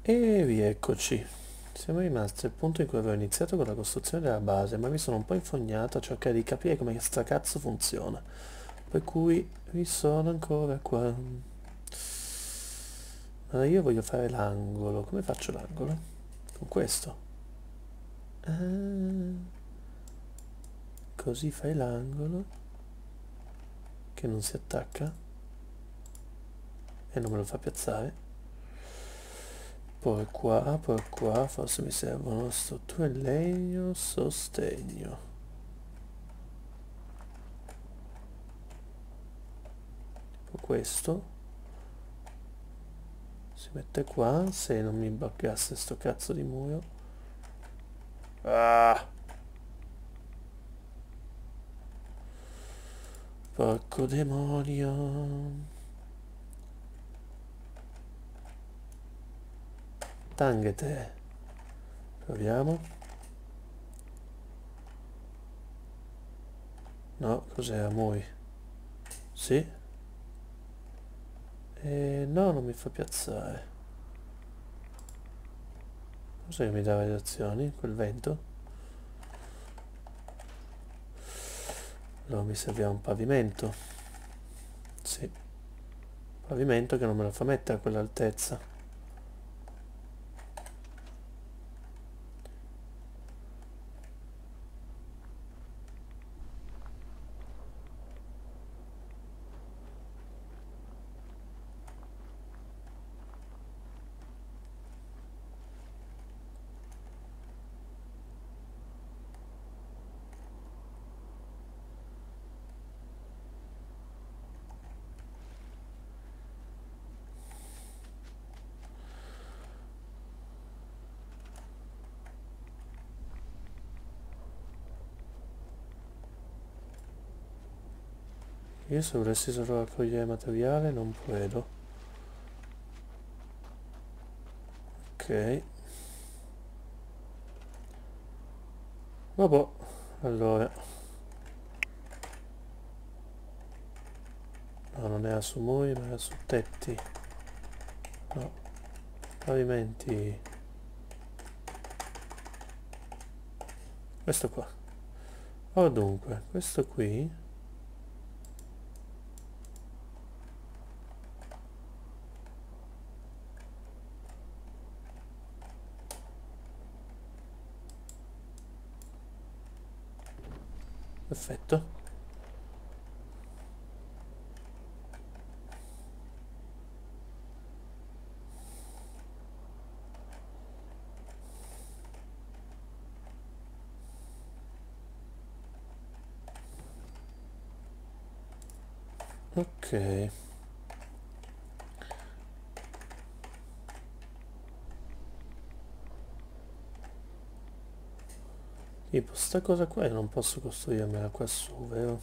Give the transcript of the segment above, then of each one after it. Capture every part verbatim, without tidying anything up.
E rieccoci. Siamo rimasti al punto in cui avevo iniziato con la costruzione della base, ma mi sono un po' infognato a cercare di capire come sta cazzo funziona. Per cui mi sono ancora qua. Allora io voglio fare l'angolo. Come faccio l'angolo? Con questo. Ah, così fai l'angolo che non si attacca e non me lo fa piazzare. Poi qua, poi qua, forse mi servono strutture in legno, sostegno. Tipo questo. Si mette qua, se non mi buggasse sto cazzo di muro. Ah! Porco demonio. Tanghete. Proviamo. No, cos'era? Muri. Sì. E no, non mi fa piazzare. Cos'è che mi dà le azioni? Quel vento? Allora mi serviva un pavimento. Sì. Pavimento che non me lo fa mettere a quell'altezza. Io se volessi solo raccogliere materiale non puedo. Ok. Vabbè. Allora. No, non era su muri, ma era su tetti. No. Pavimenti. Questo qua. Oh, dunque, questo qui. Perfetto. Ok. Tipo, sta cosa qua io non posso costruirmela qua su, vero?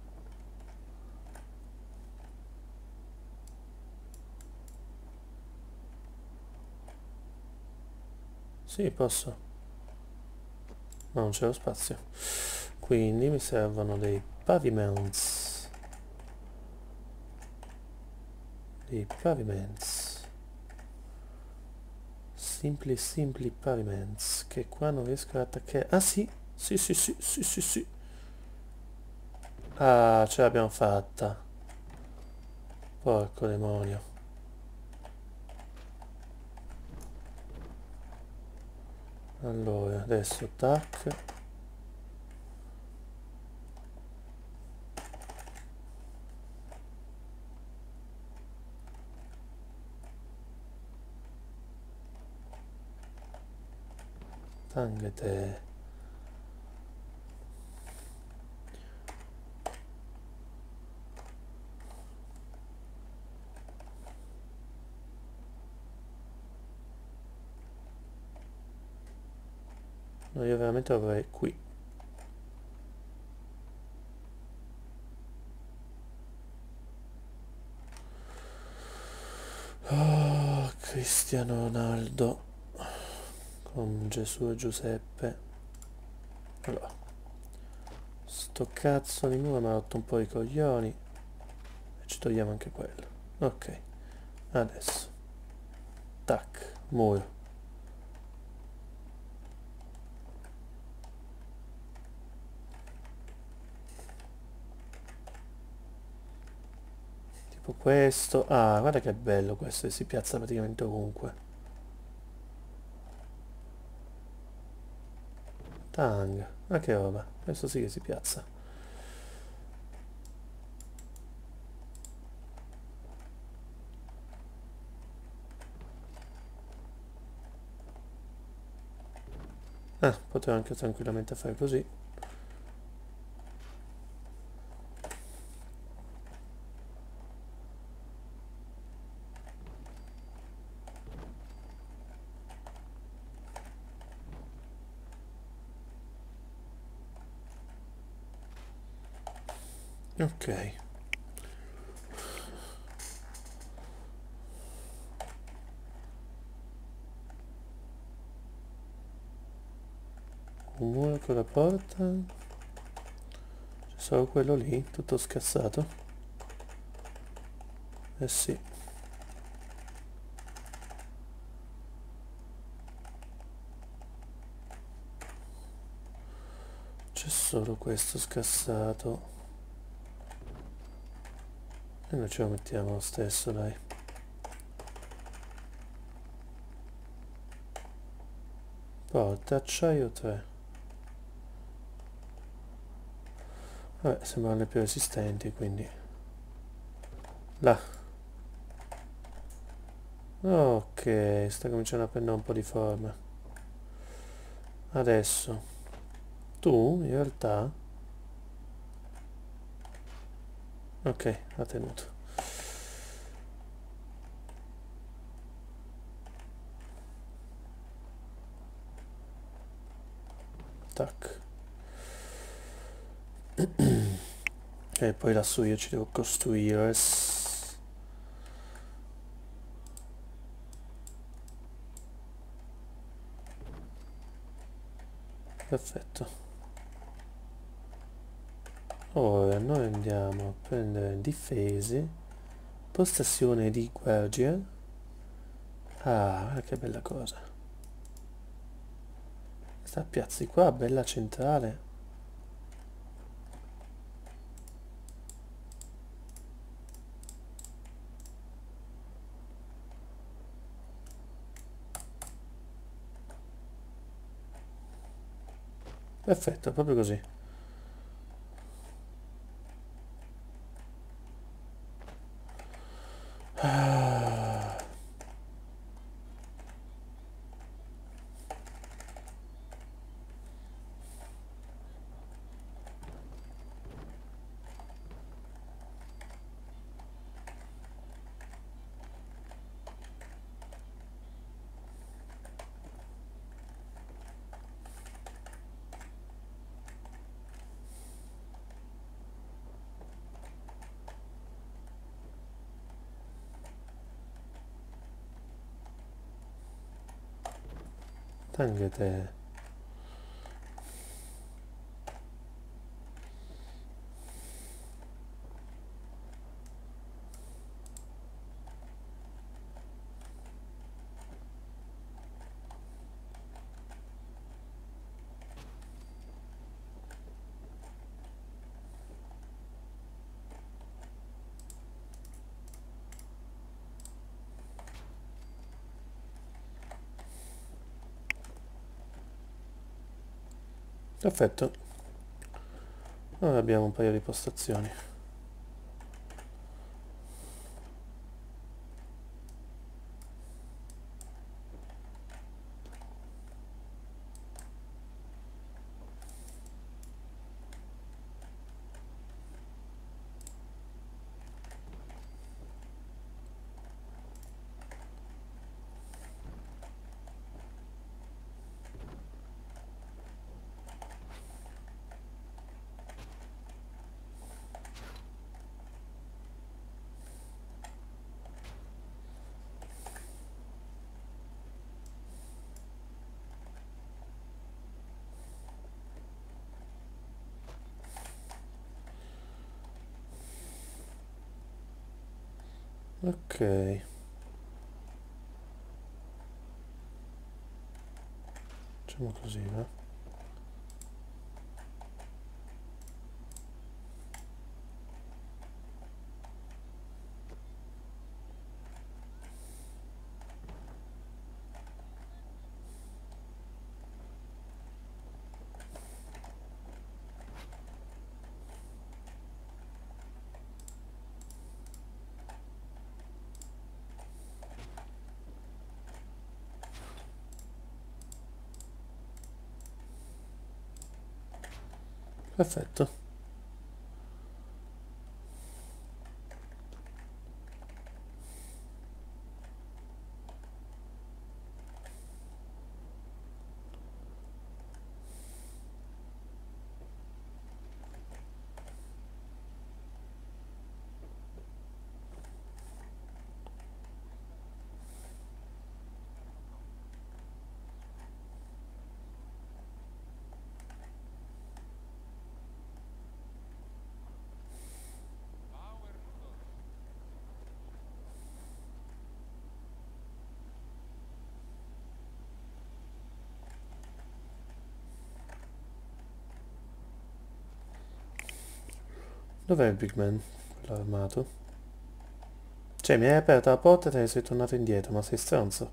Sì, posso, ma non c'è lo spazio. Quindi mi servono dei paviments. Dei paviments. Simpli, simpli paviments. Che qua non riesco ad attaccare. Ah sì, sì, sì, sì, sì, sì, sì. Ah, ce l'abbiamo fatta. Porco demonio. Allora, adesso tac. Tanghete. No, io veramente avrei qui. Oh, Cristiano Ronaldo con Gesù e Giuseppe. Allora, sto cazzo di muro mi ha rotto un po' i coglioni e ci togliamo anche quello. Ok, adesso tac, muro. tipo questo. Ah, guarda che bello questo, che si piazza praticamente ovunque. Tang, ma che roba, questo sì che si piazza. Ah, potrei anche tranquillamente fare così. Ok. Un muro con la porta. C'è solo quello lì, tutto scassato. Eh sì. C'è solo questo scassato. E noi ce lo mettiamo lo stesso, dai. Porta, acciaio tre. Vabbè, sembrano le più resistenti, quindi... Là. Ok, sta cominciando a prendere un po' di forma. Adesso, tu, in realtà... Ok, ha tenuto. Tac. E poi lassù io ci devo costruire. Perfetto. Ora noi andiamo a prendere difese, postazione di guardia. Ah, che bella cosa. Sta piazzi qua, bella centrale. Perfetto, proprio così. Ah, anche te. Perfetto. Ora abbiamo un paio di postazioni. Ok. Facciamo così, va? Perfetto. Dov'è il Big Man? Quello armato? Cioè, mi hai aperto la porta e te ne sei tornato indietro, ma sei stronzo.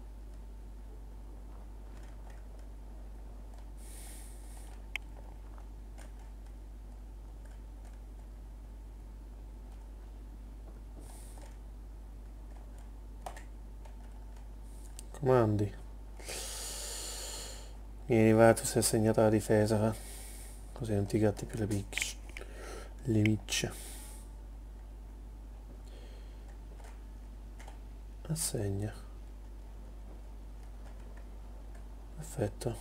Comandi. Vieni, va, tu sei assegnato alla difesa, va. Così non ti gatti più le picce. Le micce. Assegna. Perfetto.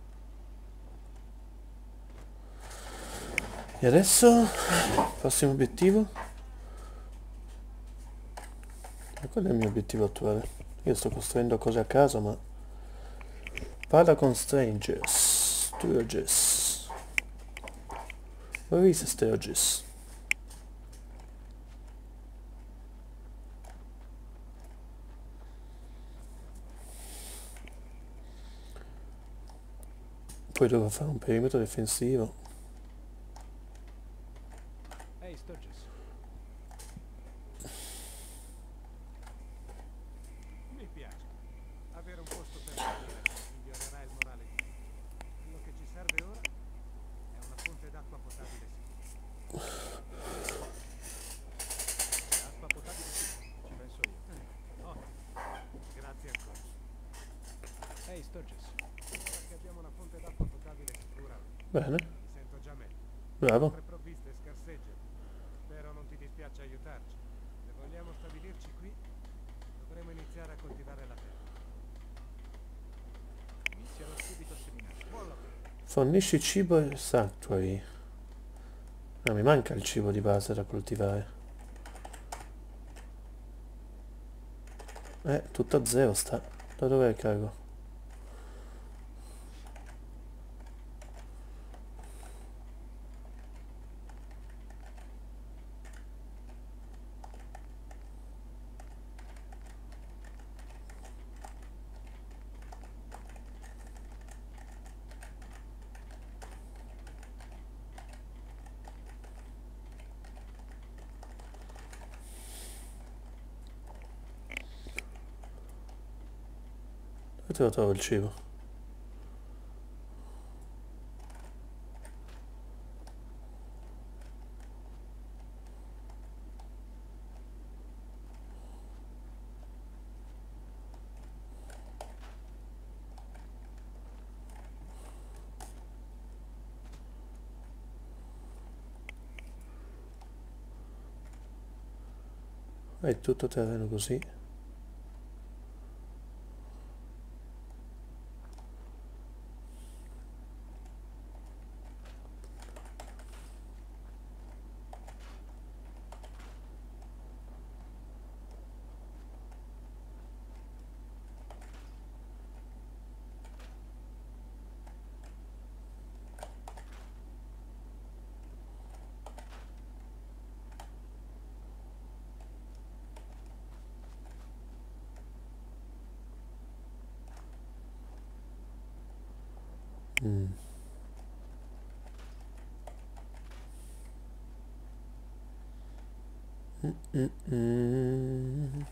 E adesso? Prossimo obiettivo? E quello è il mio obiettivo attuale. Io sto costruendo cose a caso, ma... Parla con strangers. Sturgis. Where is Sturgis? Poi devo fare un perimetro difensivo. Ehi, Sturgis. Mi piace. Avere un posto per dormire migliorerà il morale di tutti. Quello che ci serve ora è una fonte d'acqua potabile sicura. Acqua potabile sicura, ci penso io. Eh, ottimo. Grazie ancora. Ehi, Sturgis. Ora che abbiamo una fonte d'acqua potabile sicura, Bene, mi sento già meglio. Le bravo. nostre provviste scarseggiano. Spero non ti dispiace aiutarci. Se vogliamo stabilirci qui, dovremo iniziare a coltivare la terra. Inizierò subito a seminare. Buon lavoro. Fornisci cibo e sanctuary. Ah, mi manca il cibo di base da coltivare. Eh, tutto a zero sta. Da dov'è il cargo? Dove te lo trovo il cibo? È tutto terreno così. Mm. Mm, mm.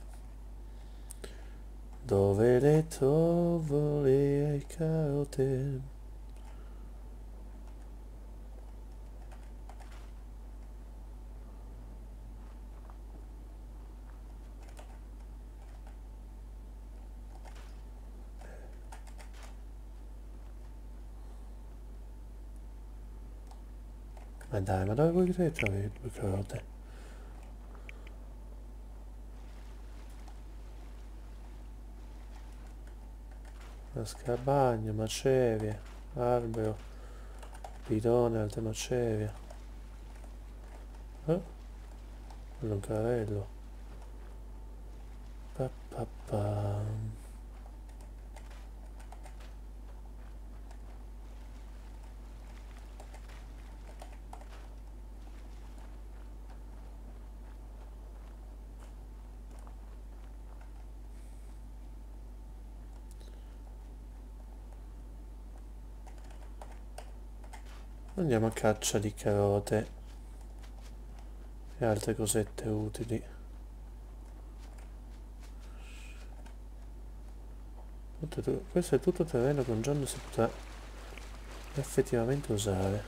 Dove le trovo le carote? Ma dai, ma dove vuoi che trovi due carote? Una scabagna, macerie, albero, bidone, altre macerie. Eh? Quello è un carrello. Pa, pa, pa. Andiamo a caccia di carote e altre cosette utili. Tutto- questo è tutto terreno che un giorno si potrà effettivamente usare.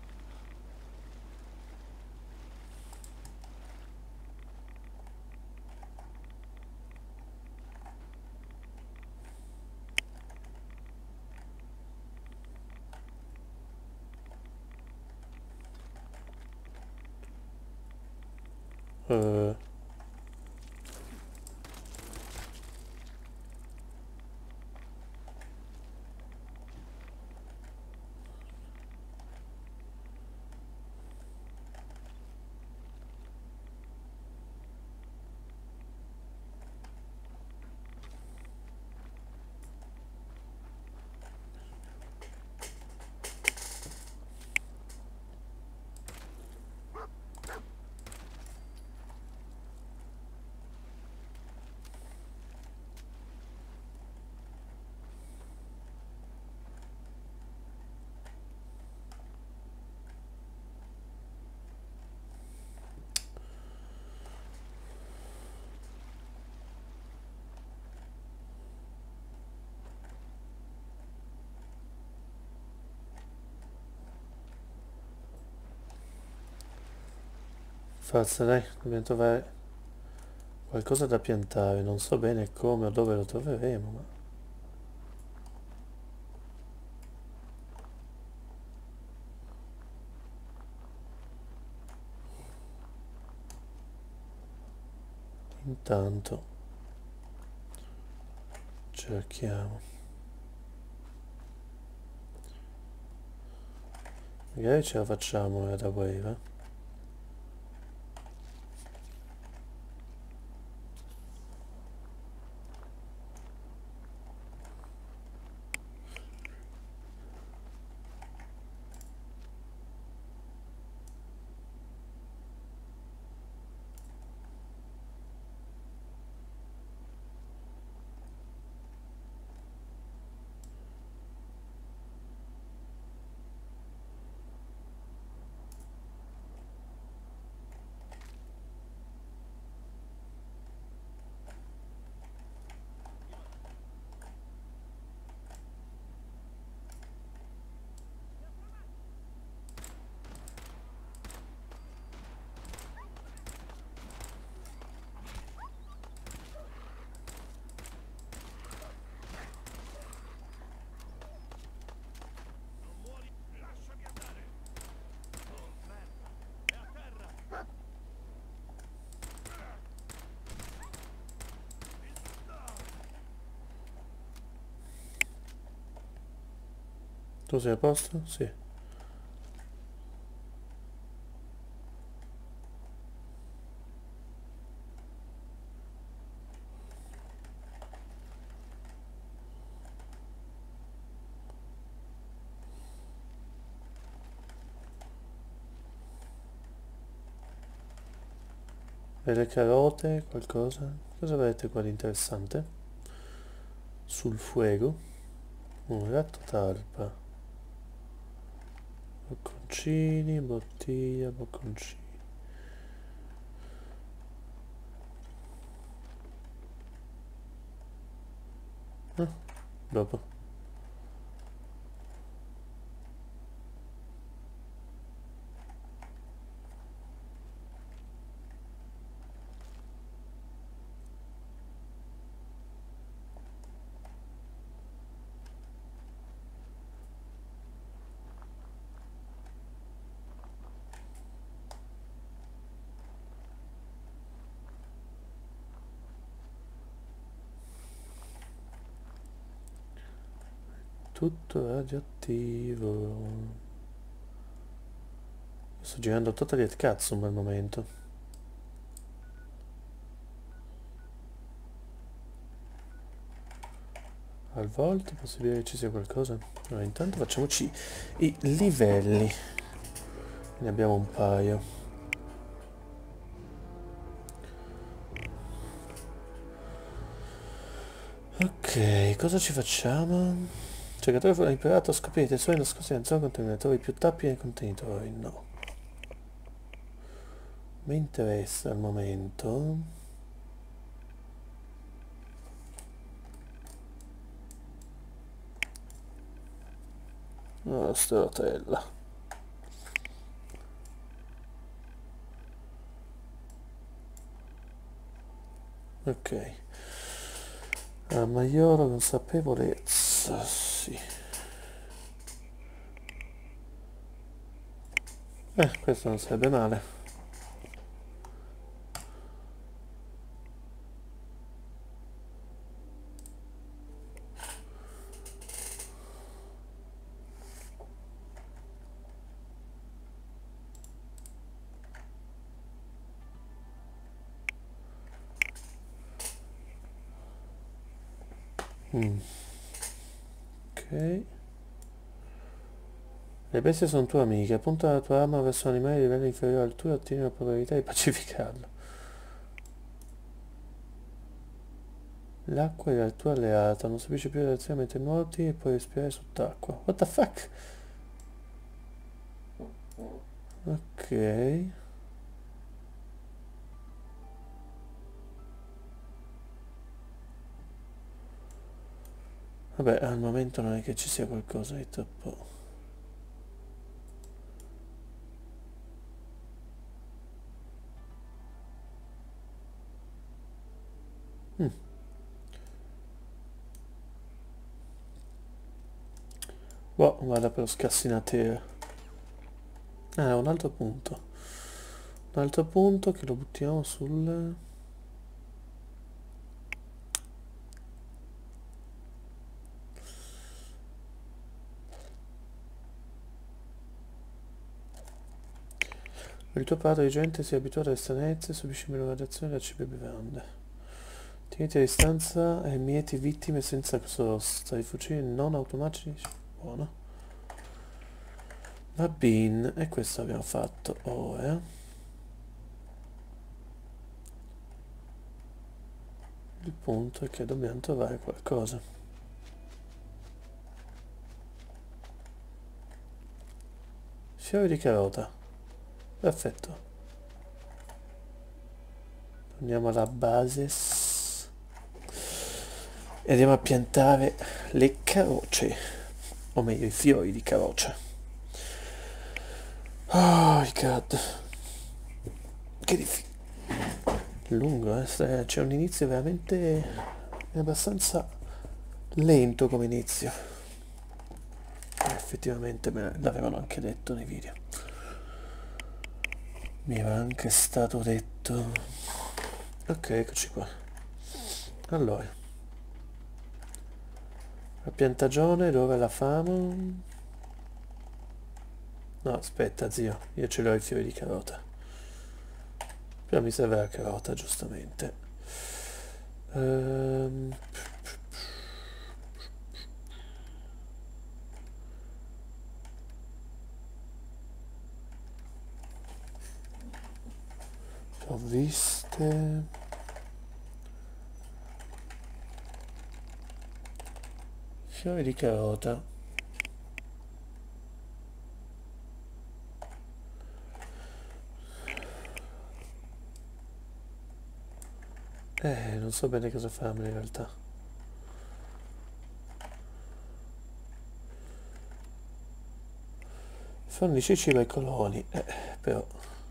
Eh, forza dai, dobbiamo trovare qualcosa da piantare, non so bene come o dove lo troveremo, ma intanto cerchiamo. Magari ce la facciamo ad Wave, eh? Tu sei a posto? Sì. E le carote, qualcosa? Cosa avete qua di interessante? Sul fuego? Un gatto talpa. Bocconcini, bottiglia, bocconcini. Ah, dopo. tutto radioattivo. Sto girando totally at cazzo al momento. Al volto, possibile che ci sia qualcosa? Allora, intanto facciamoci i livelli. Ne abbiamo un paio. Ok, cosa ci facciamo? Cercatore fu imparato a scoprire i tesori nascosti nella zona contenitori, più tappi nei contenitori. No. Mi interessa al momento. Oh, sta rotella. Ok. A maggiore consapevolezza, sì. Eh, questo non sarebbe male. Mm. Ok. Le bestie sono tue amiche. Punta la tua arma verso un animale di livello inferiore al tuo e ottieni la probabilità di pacificarlo. L'acqua è il tuo alleato. Non subisce più reazioni mentre nuoti e puoi respirare sott'acqua. What the fuck? Ok. Vabbè, al momento non è che ci sia qualcosa di troppo... Mm. Boh, vado per lo scassinatore. Ah, un altro punto. Un altro punto che lo buttiamo sul... Il tuo padre di gente si è abituato alle stranezze e subisce meno radiazioni da cibo e bevande. Tieniti a distanza e mieti vittime senza sosta. I fucili non automatici. Buono. Va bene, e questo abbiamo fatto ora. Il punto è che dobbiamo trovare qualcosa. Fiori di carota. Perfetto. Andiamo alla base e andiamo a piantare le caroce, o meglio i fiori di carocia. Oh god, che difficile, lungo, eh? C'è un inizio veramente abbastanza lento come inizio. Effettivamente me l'avevano anche detto nei video, mi era anche stato detto. Ok, eccoci qua. Allora, la piantagione dove la famo? No, aspetta zio, io ce l'ho i fiori di carota. Però mi serve la carota, giustamente. Ehm... Provviste... Fiori di carota. Eh, non so bene cosa farmene in realtà. Fornisci cibo ai coloni. Eh, però...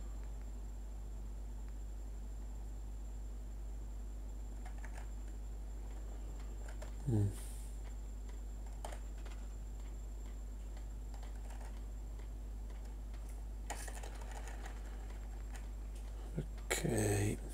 Mm. Ok.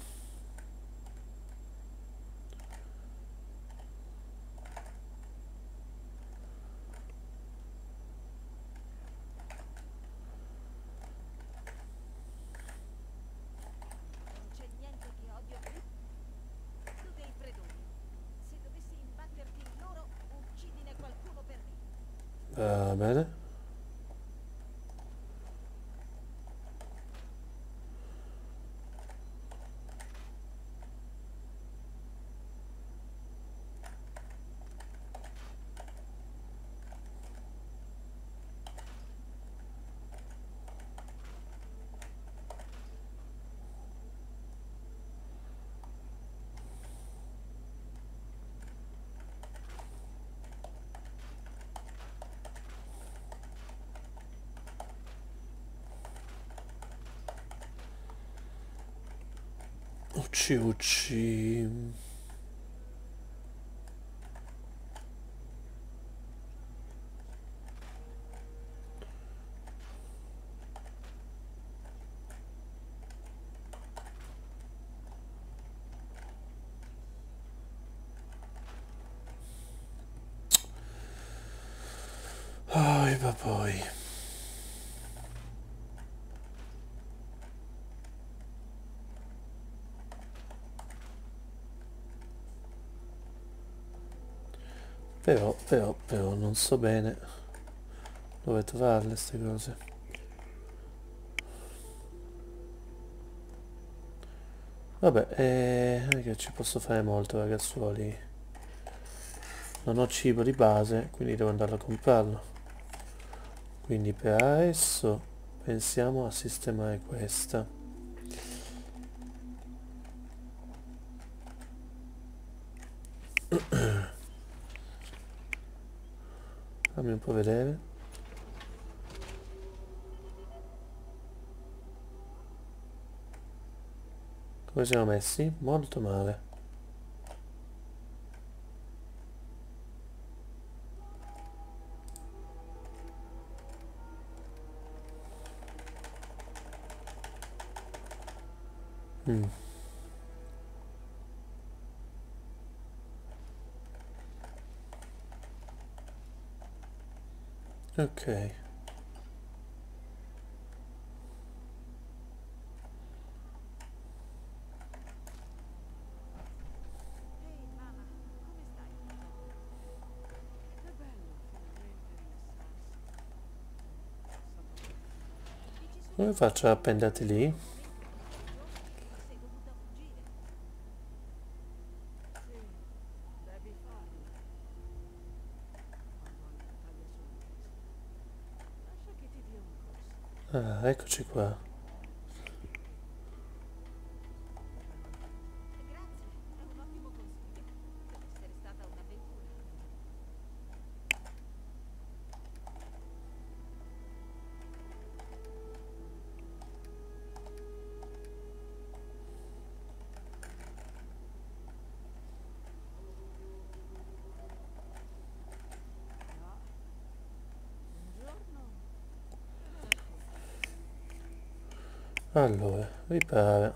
Va bene. Ucci ucci. Poi, va poi. Però, però, però, non so bene dove trovarle queste cose. Vabbè, eh, non è che ci posso fare molto, ragazzuoli. Non ho cibo di base, quindi devo andare a comprarlo. Quindi per adesso pensiamo a sistemare questa. Fammi un po' vedere. Come siamo messi? Molto male. Mm. Ok. Come faccio a appenderti lì? Ah, eccoci qua. Allora, ripara.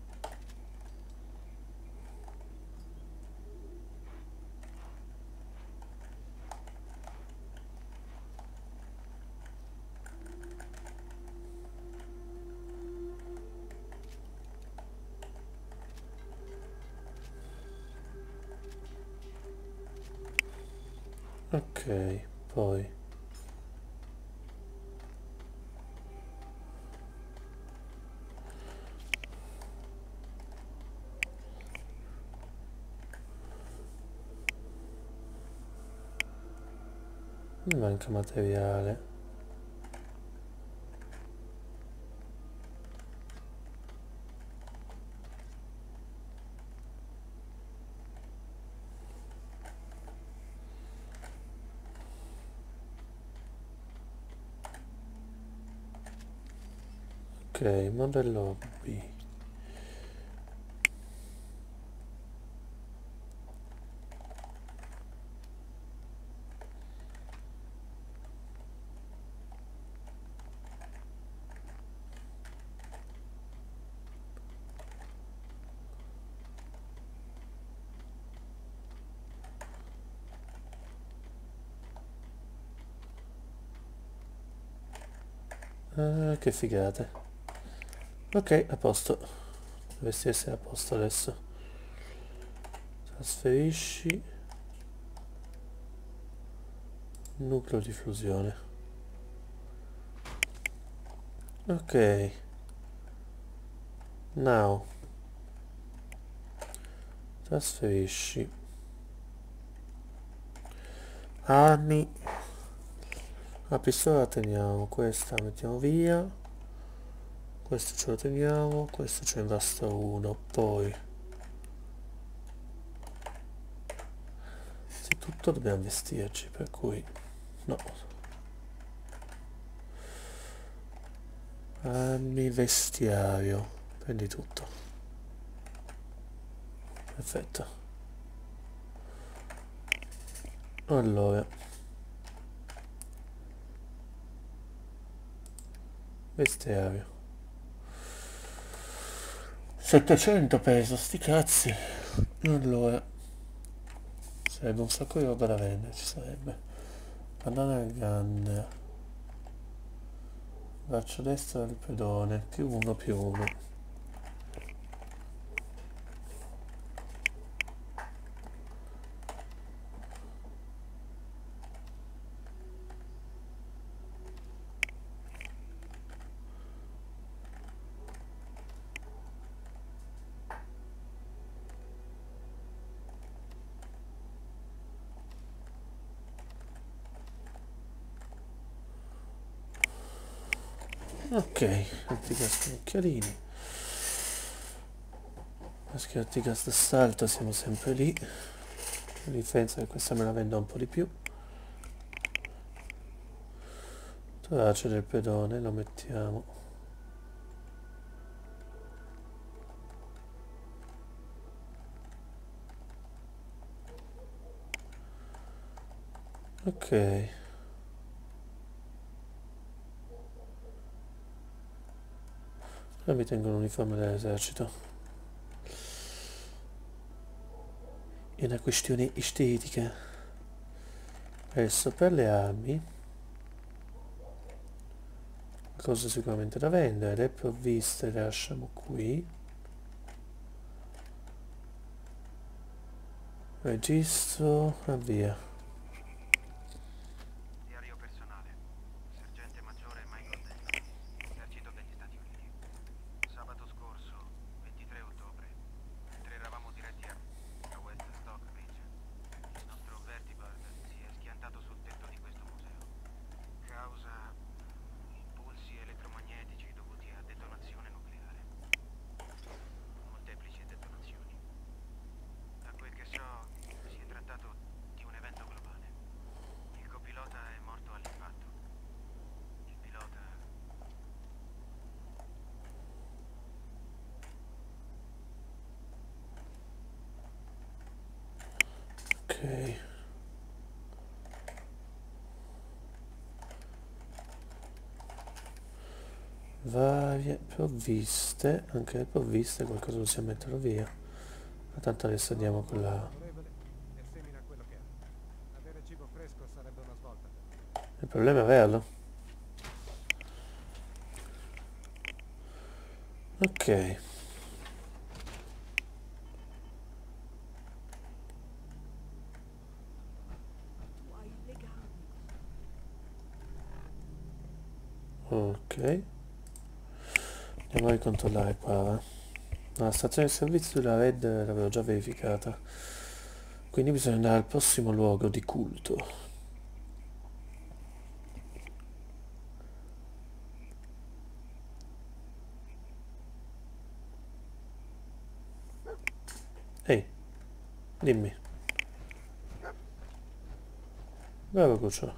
Ok, poi. Mi manca materiale. Ok, modello B. Ah, che figate. Ok, a posto. Dovresti essere a posto adesso. Trasferisci. nucleo di fusione. Ok. Now. Trasferisci. Armi. La pistola la teniamo, questa la mettiamo via. Questo ce lo teniamo, questo ce ne basta uno. Poi se tutto dobbiamo vestirci, per cui no. Armi, vestiario, prendi tutto. Perfetto. Allora, vestiario settecento peso, sti cazzi. Allora, sarebbe un sacco di roba da vendere, ci sarebbe. Bandana al gun, braccio destro del pedone, più uno più uno. Ok, anticasco occhialini. Maschera anticast d'assalto, siamo sempre lì. La differenza è che questa me la vendo un po' di più. Torace del pedone lo mettiamo. Ok. Ora mi tengo l'uniforme dell'esercito. È una questione estetica. Adesso per le armi, cose sicuramente da vendere, le provviste le lasciamo qui. Registro, avvia. Diario personale. Sergente maggiore Michael Daniel, esercito degli Stati Uniti. Sabato scorso, ventitré ottobre, mentre eravamo diretti a, a West Stockbridge, il nostro Vertibird si è schiantato sul tetto di questo museo. Causa impulsi elettromagnetici dovuti a detonazione nucleare. Molteplici detonazioni. Da quel che so, si è trattato di un evento globale. Il copilota è morto all'impatto. Il pilota... Ok. Varie provviste, anche le provviste qualcosa possiamo metterlo via. Ma tanto adesso andiamo con la... Onorevole, e semina quello che ha. Avere cibo fresco sarebbe una svolta per me. Il problema è averlo. Ok. Ok. Andiamo a ricontrollare qua. La stazione di servizio della Red l'avevo già verificata. Quindi bisogna andare al prossimo luogo di culto. Ehi, dimmi. Bravo cuccio.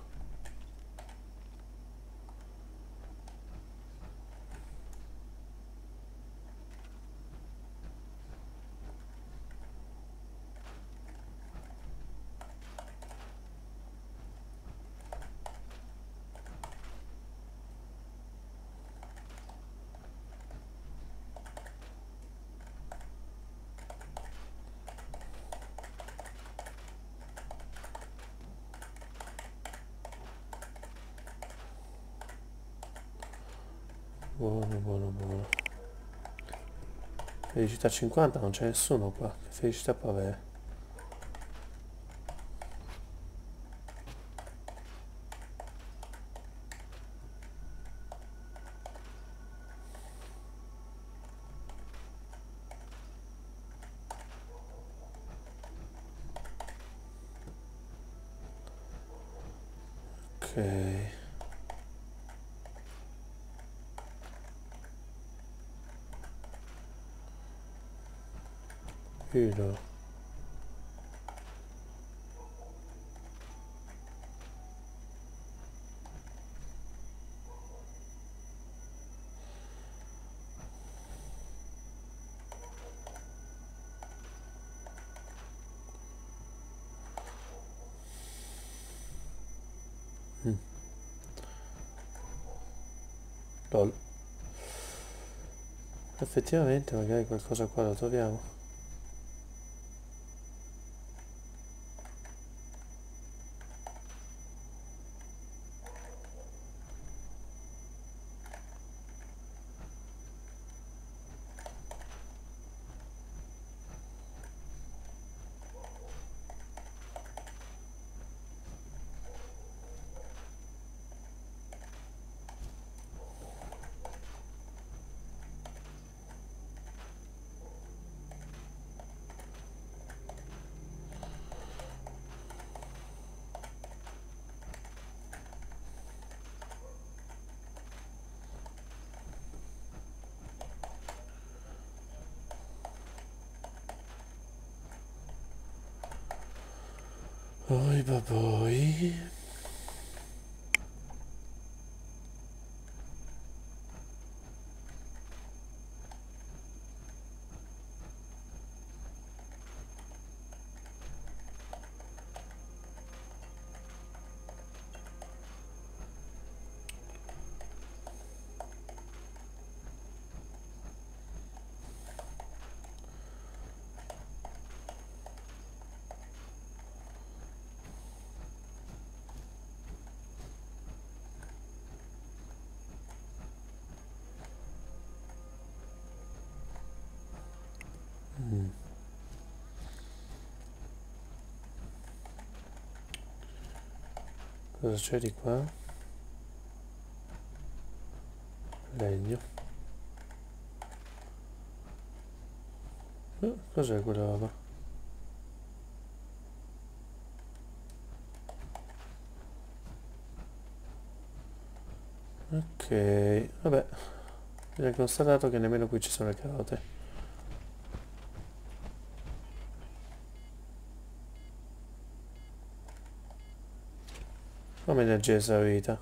Buono, buono, buono. Felicità cinquanta, non c'è nessuno qua. Che felicità può avere? Filo. Mm. Lol. Effettivamente magari qualcosa qua lo troviamo. Oi baboi. Mm. Cosa c'è di qua? Legno. Eh, cos'è quella roba? Ok, vabbè. Viene constatato che nemmeno qui ci sono le carote. Come energia esaurita.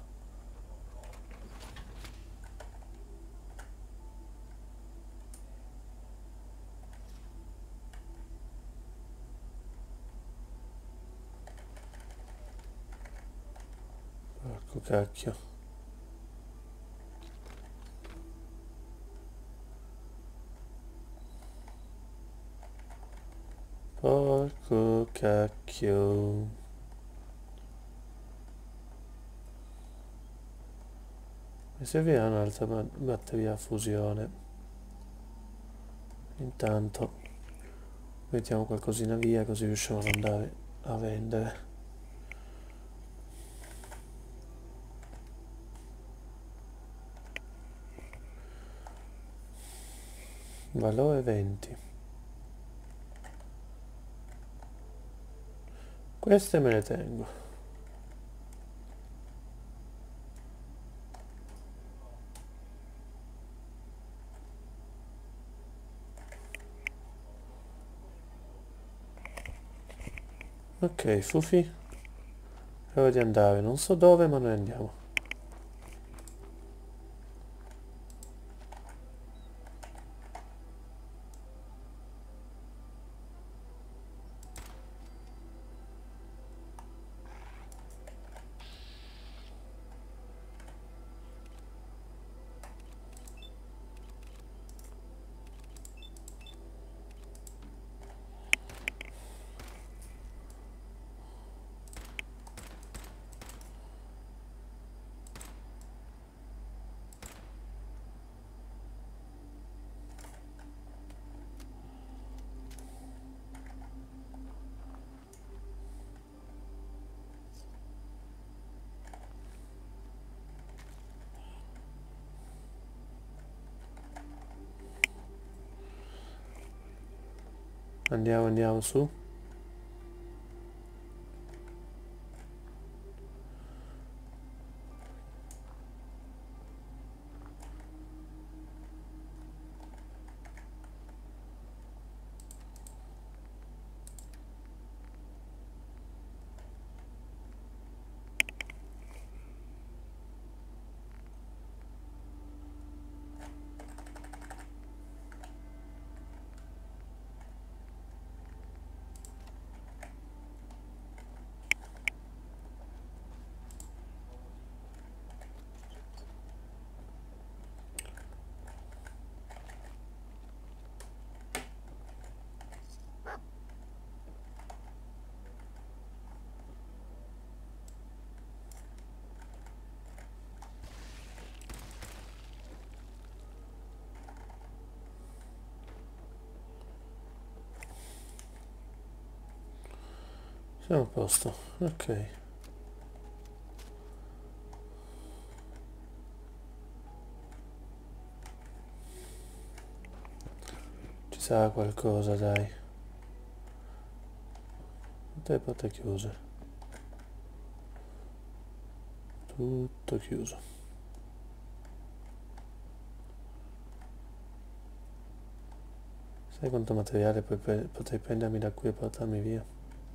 Porco cacchio. Porco cacchio. Mi servirà un'altra ba- batteria a fusione. Intanto mettiamo qualcosina via così riusciamo ad andare a vendere. Valore venti. Queste me le tengo. Ok, Fufi. È ora di andare. Non so dove, ma noi andiamo. Andiamo, andiamo su. Siamo a posto, ok. Ci sarà qualcosa, dai. Tutte le porte chiuse. Tutto chiuso. Sai quanto materiale poi pre- potrei prendermi da qui e portarmi via?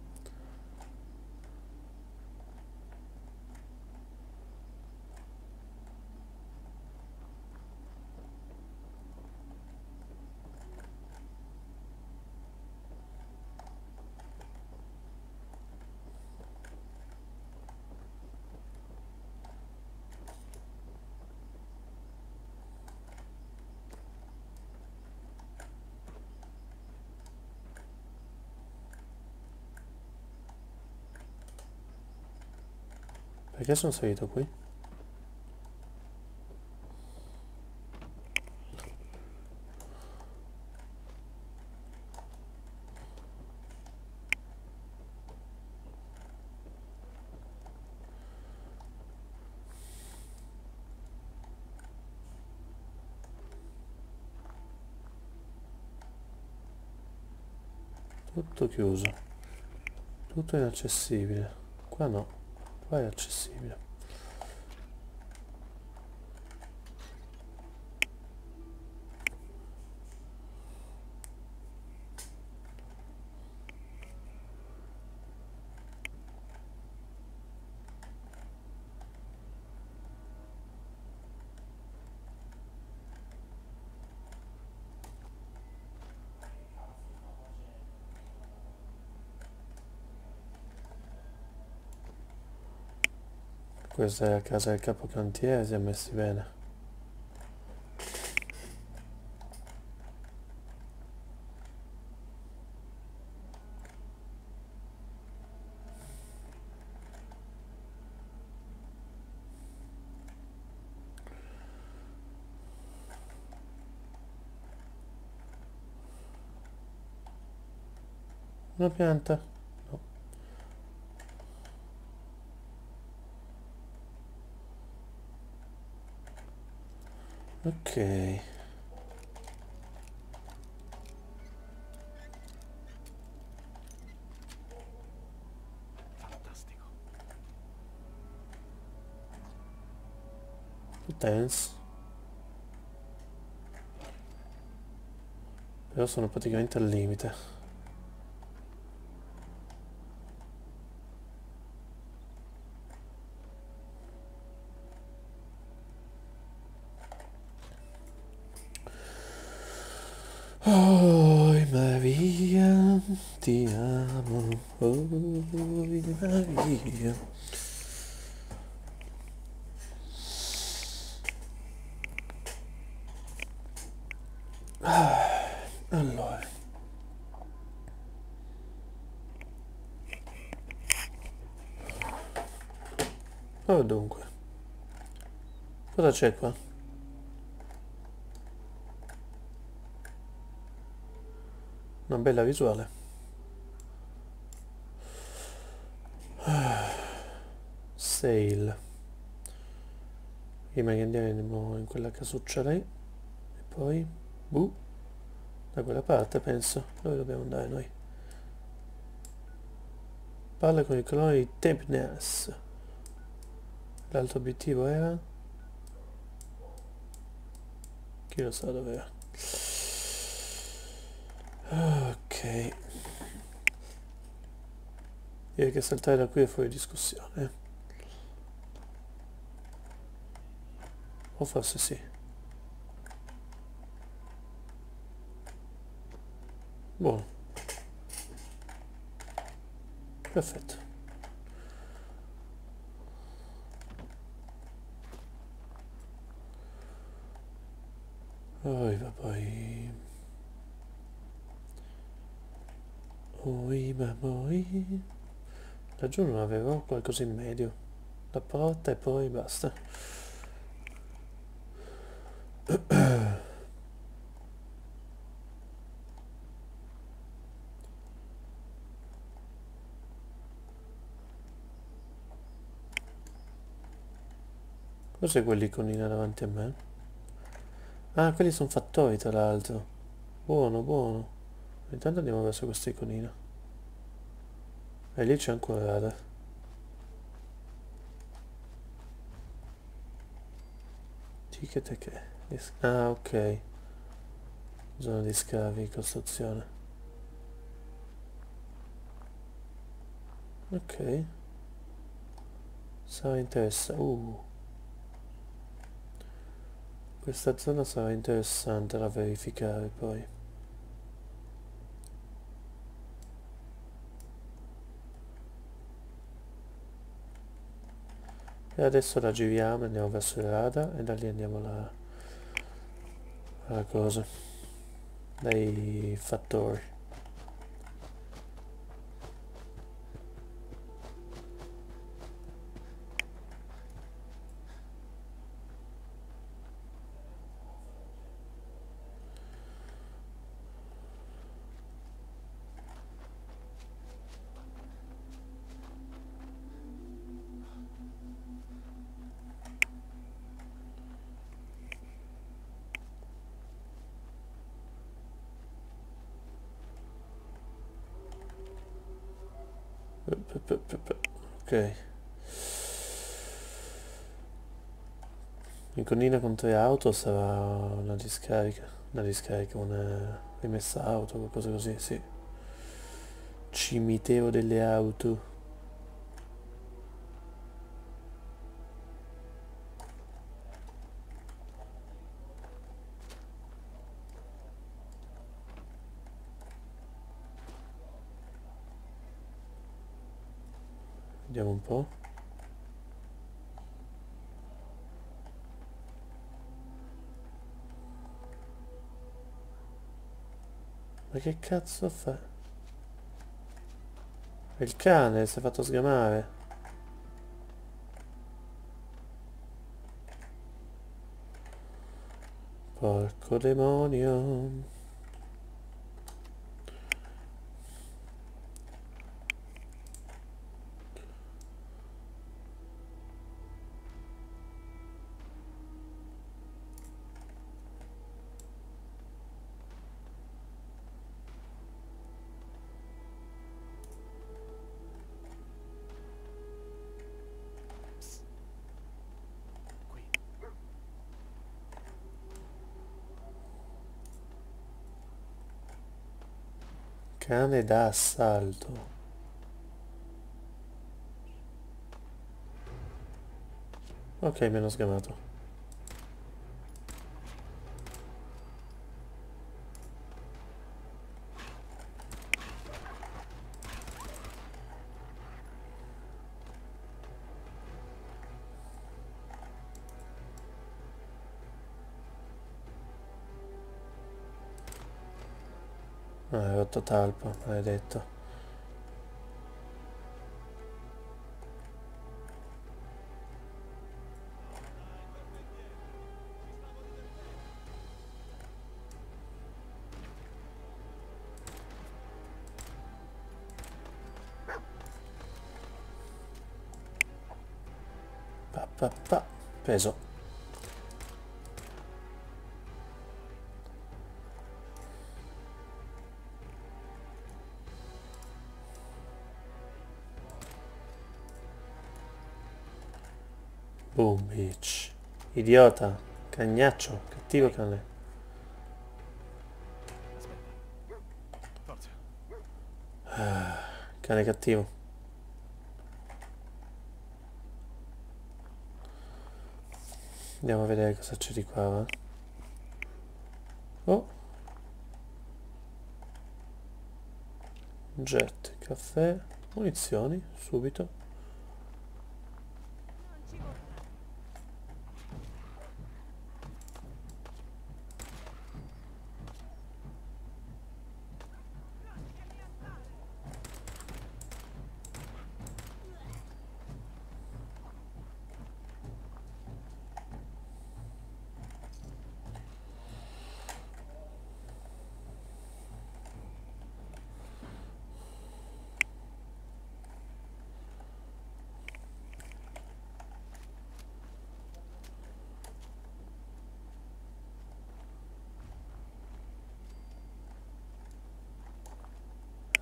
Perché sono salito qui? Tutto chiuso. Tutto inaccessibile. Qua no. Qua è accessibile. Questa è la casa del capocantiere, si è messi bene. Una pianta? No. Ok. Fantastico. Tense. Però sono praticamente al limite. Oh Maria, ti amo. Oh Maria. Allora. Oh dunque. Cosa c'è qua? Una bella visuale. Sale. Prima che andiamo in quella casuccia lì. E poi... Buh. Da quella parte penso. Dove dobbiamo andare noi? Parla con il colore di Tempness. L'altro obiettivo era... Chi lo sa dove era? Ok. Direi che saltare da qui è fuori discussione. eh. O forse sì. Buono. Perfetto. Poi va poi. Oi ma poi. Laggiù non avevo qualcosa in medio. La porta e poi basta. Cos'è quell'iconina davanti a me? Ah, quelli sono fattori tra l'altro. Buono, buono. Intanto andiamo verso questa iconina. E lì c'è ancora radar. Ticket e che? Dis- Ah, ok. Zona di scavi, costruzione. Ok. Sarà interessante. Uh. Questa zona sarà interessante da verificare poi. E adesso la giriamo, andiamo verso il radar e da lì andiamo alla, alla cosa. Dai fattori. Ok. Iconina con tre auto sarà una discarica. Una discarica, una rimessa auto, qualcosa così, sì. Cimitero delle auto. Vediamo un po'. Ma che cazzo fa? È il cane, si è fatto sgamare. Porco demonio. Qui. Cane da assalto. Ok, mi hanno sgamato. Ah, hai rotto talpa, maledetto. Pa, pa, pa. Preso. Boom, bitch. Idiota. Cagnaccio. Cattivo cane. Aspetta. Forza. Cane cattivo. Andiamo a vedere cosa c'è di qua, va? Oh. Jet, caffè, munizioni, subito.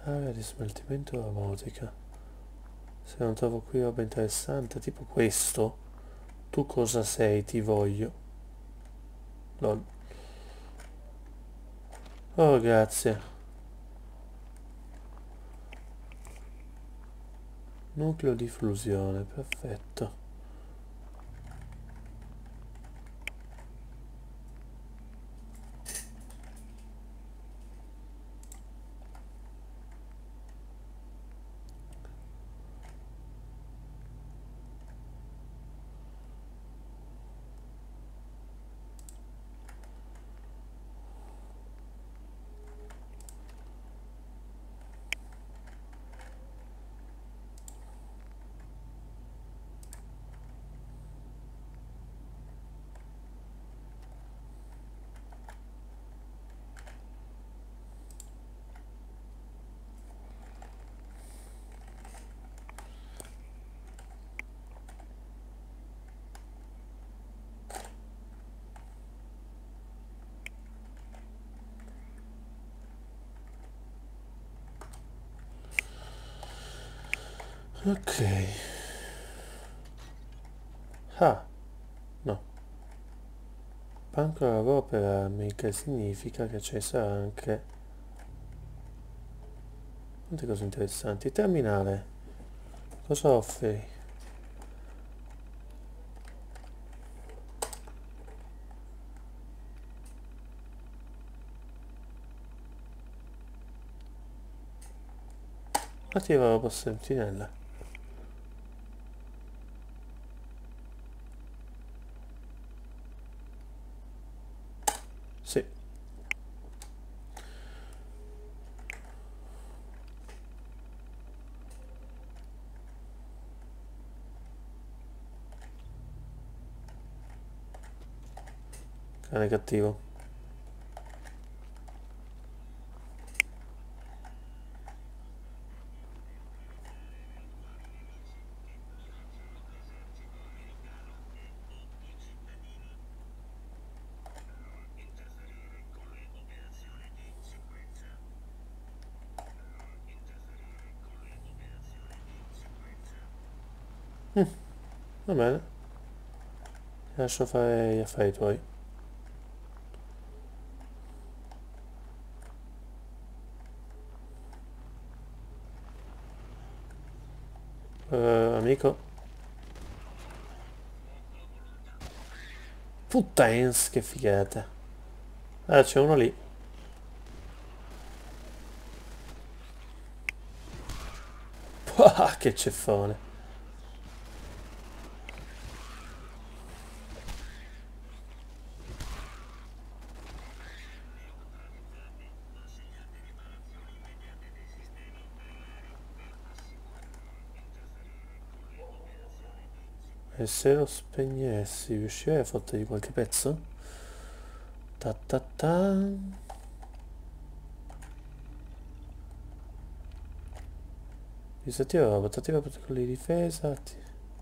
Area di smaltimento robotica. Se non trovo qui roba interessante, tipo questo. Tu cosa sei? Ti voglio. Lol. Oh, grazie. Nucleo di fusione, perfetto. Ok. Ah, no. Banco lavoro per armi, che significa che ci sarà anche... Quante cose interessanti. Terminale. Cosa offri? Attiva robot sentinella. Sì. Cane cattivo. Mm, va bene. Lascio fare gli affari tuoi. Uh, amico. Puttans, che figata. Ah, c'è uno lì. Ah, che ceffone. E se lo spegnessi, riuscirei a fottergli qualche pezzo? Ta ta ta. Disattiva robot, attiva protocolli di difesa. atti-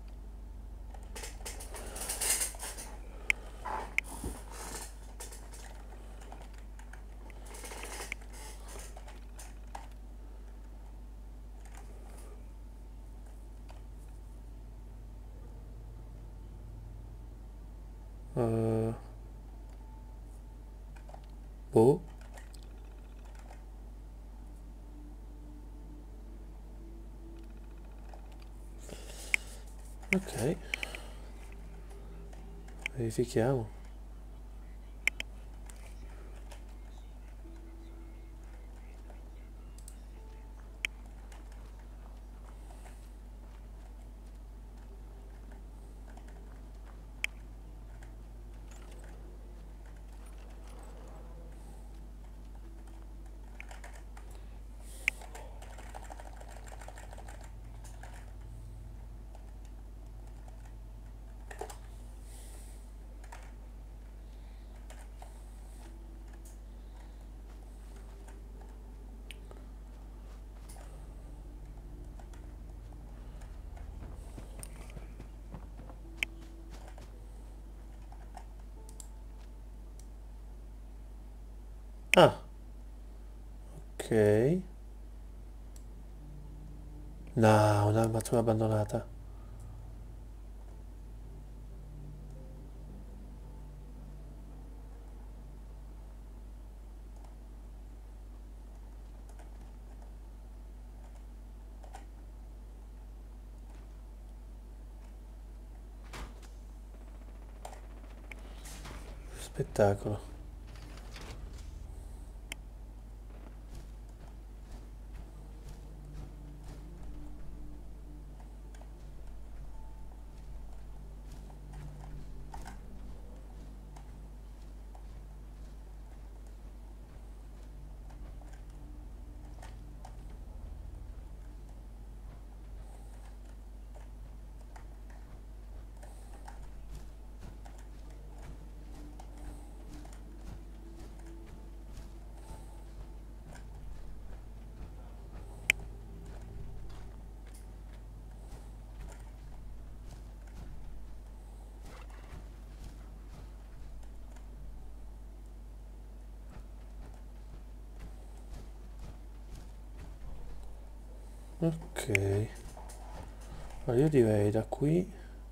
Uh, boh. Ok. Verifichiamo. Ah, ok. No, un'armatura abbandonata. Spettacolo. Ok, allora io direi da qui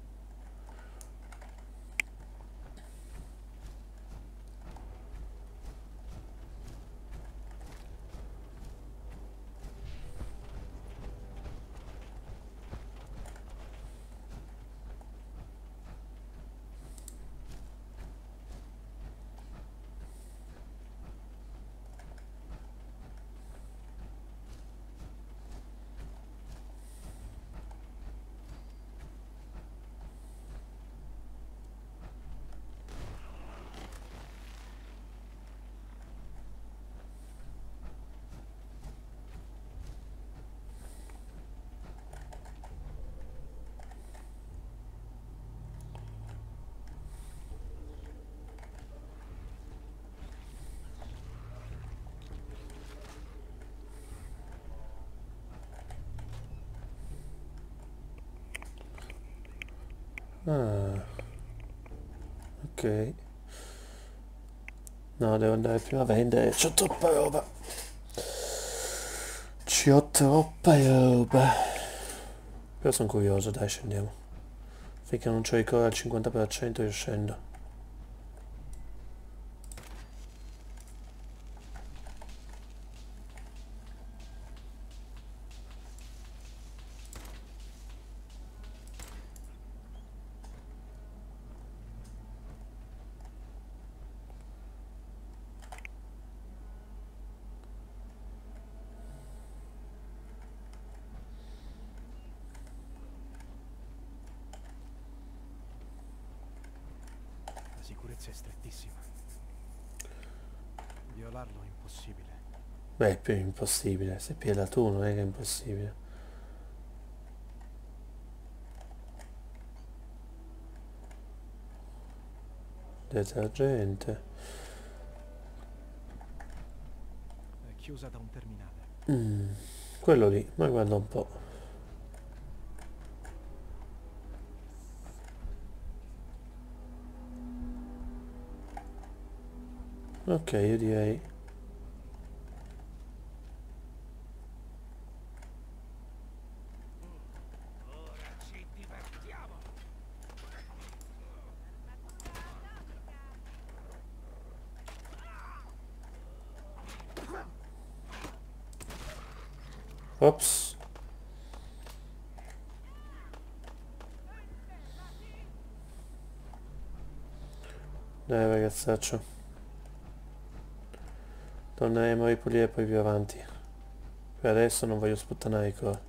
ah, ok. No, devo andare prima a vendere, c'ho troppa roba. C'ho troppa roba. Però sono curioso, dai, scendiamo. Finché non c'ho ricordo al cinquanta per cento io scendo. La sicurezza è strettissima. Violarlo è impossibile. Beh, è più impossibile. Se pieda tu non è che è impossibile. Detergente. È chiusa da un terminale. Mm, quello lì, ma guarda un po'. Ok, io direi... Ops. Dai ragazzaccio. Torneremo a ripulire poi più avanti. Per adesso non voglio sputtanare i core.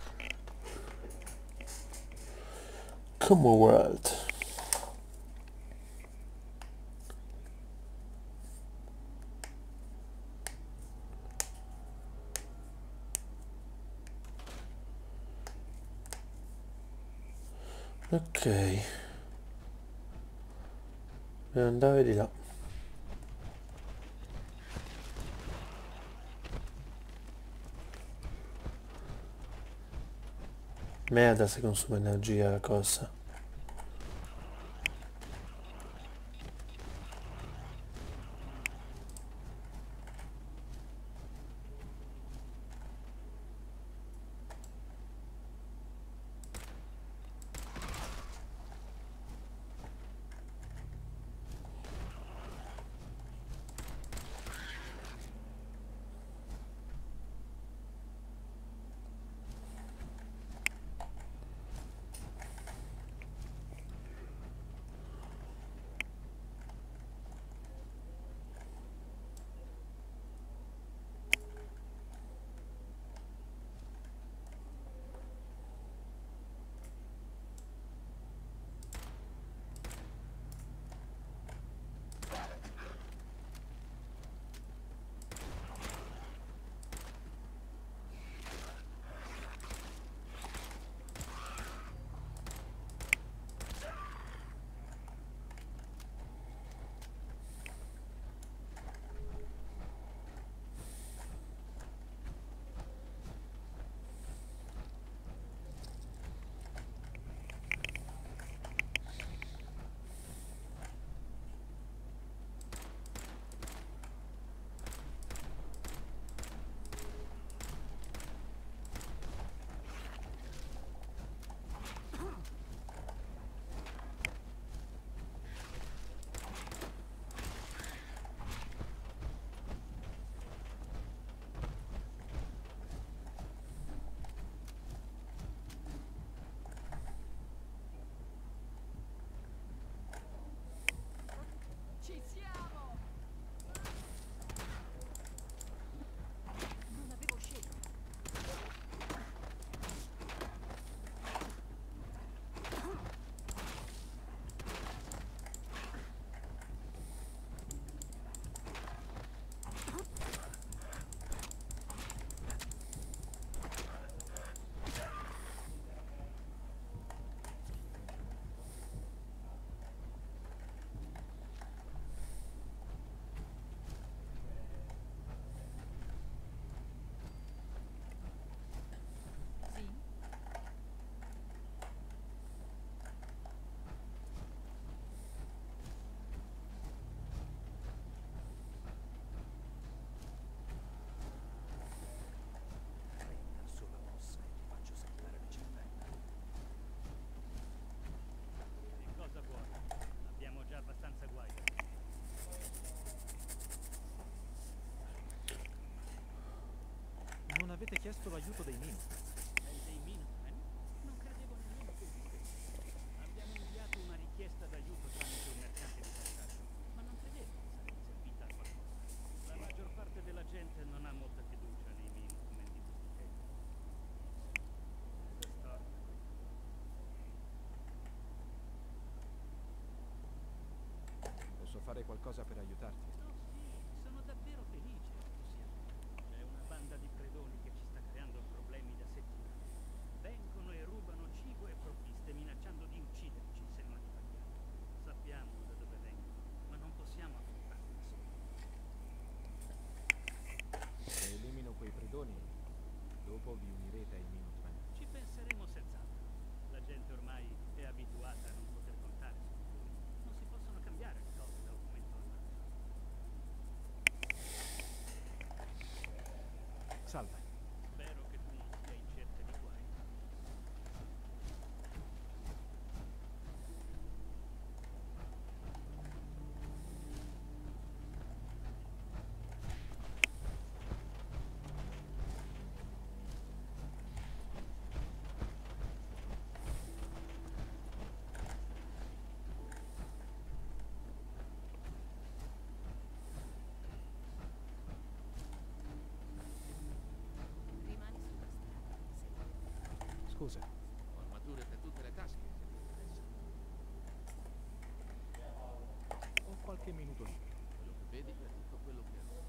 Come world. Ok. Devo andare di là. Merda se consuma energia la corsa. chiesto l'aiuto dei Minutemen. Sei dei Minutemen? Non credevo nemmeno che esistesse. Abbiamo inviato una richiesta d'aiuto tramite un mercante di passaggio, ma non credevo che sarebbe servita a qualcosa. La maggior parte della gente non ha molta fiducia nei Minutemen di questi tempi. È storia. Posso fare qualcosa per aiutarti? Oh sì, sono davvero felice che tu sia qui. C'è una banda di predoni che ci sta creando problemi da settimane. Vengono e rubano cibo e provviste, minacciando di ucciderci se non li paghiamo. Sappiamo da dove vengono, ma non possiamo affrontarli da soli. Se elimino quei predoni, dopo vi unirete ai Minutemen. Ci penseremo senz'altro. La gente ormai è abituata a non poter contare su di noi. Non si possono cambiare le cose da un momento all'altro. Salve. Spero che tu non sia in cerca di guai. Rimani sulla strada, se Scusa. Ho armature per tutte le tasche, se ti interessa. Ho qualche minuto libero. Quello che vedi è tutto quello che ho.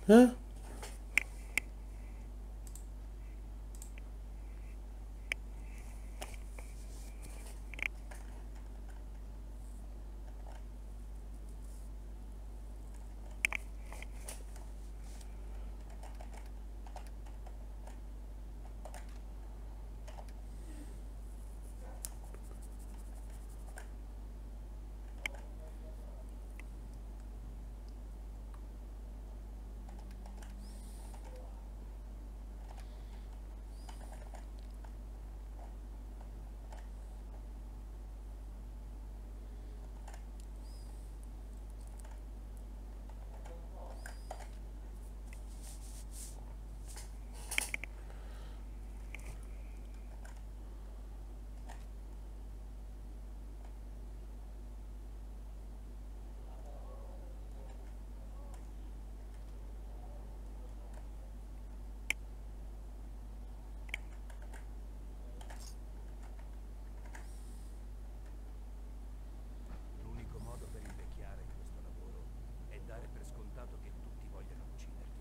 Eh? L'unico modo per invecchiare in questo lavoro è dare per scontato che tutti vogliano ucciderti.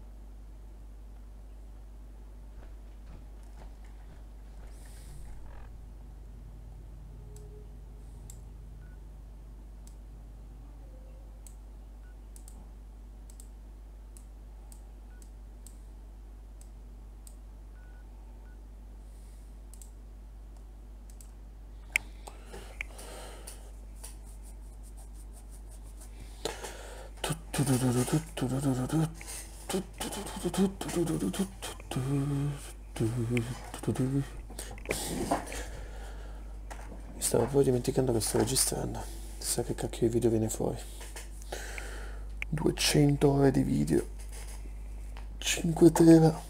Mi stavo poi dimenticando che sto registrando. Chissà che cacchio di video viene fuori. duecento ore di video. cinque tera.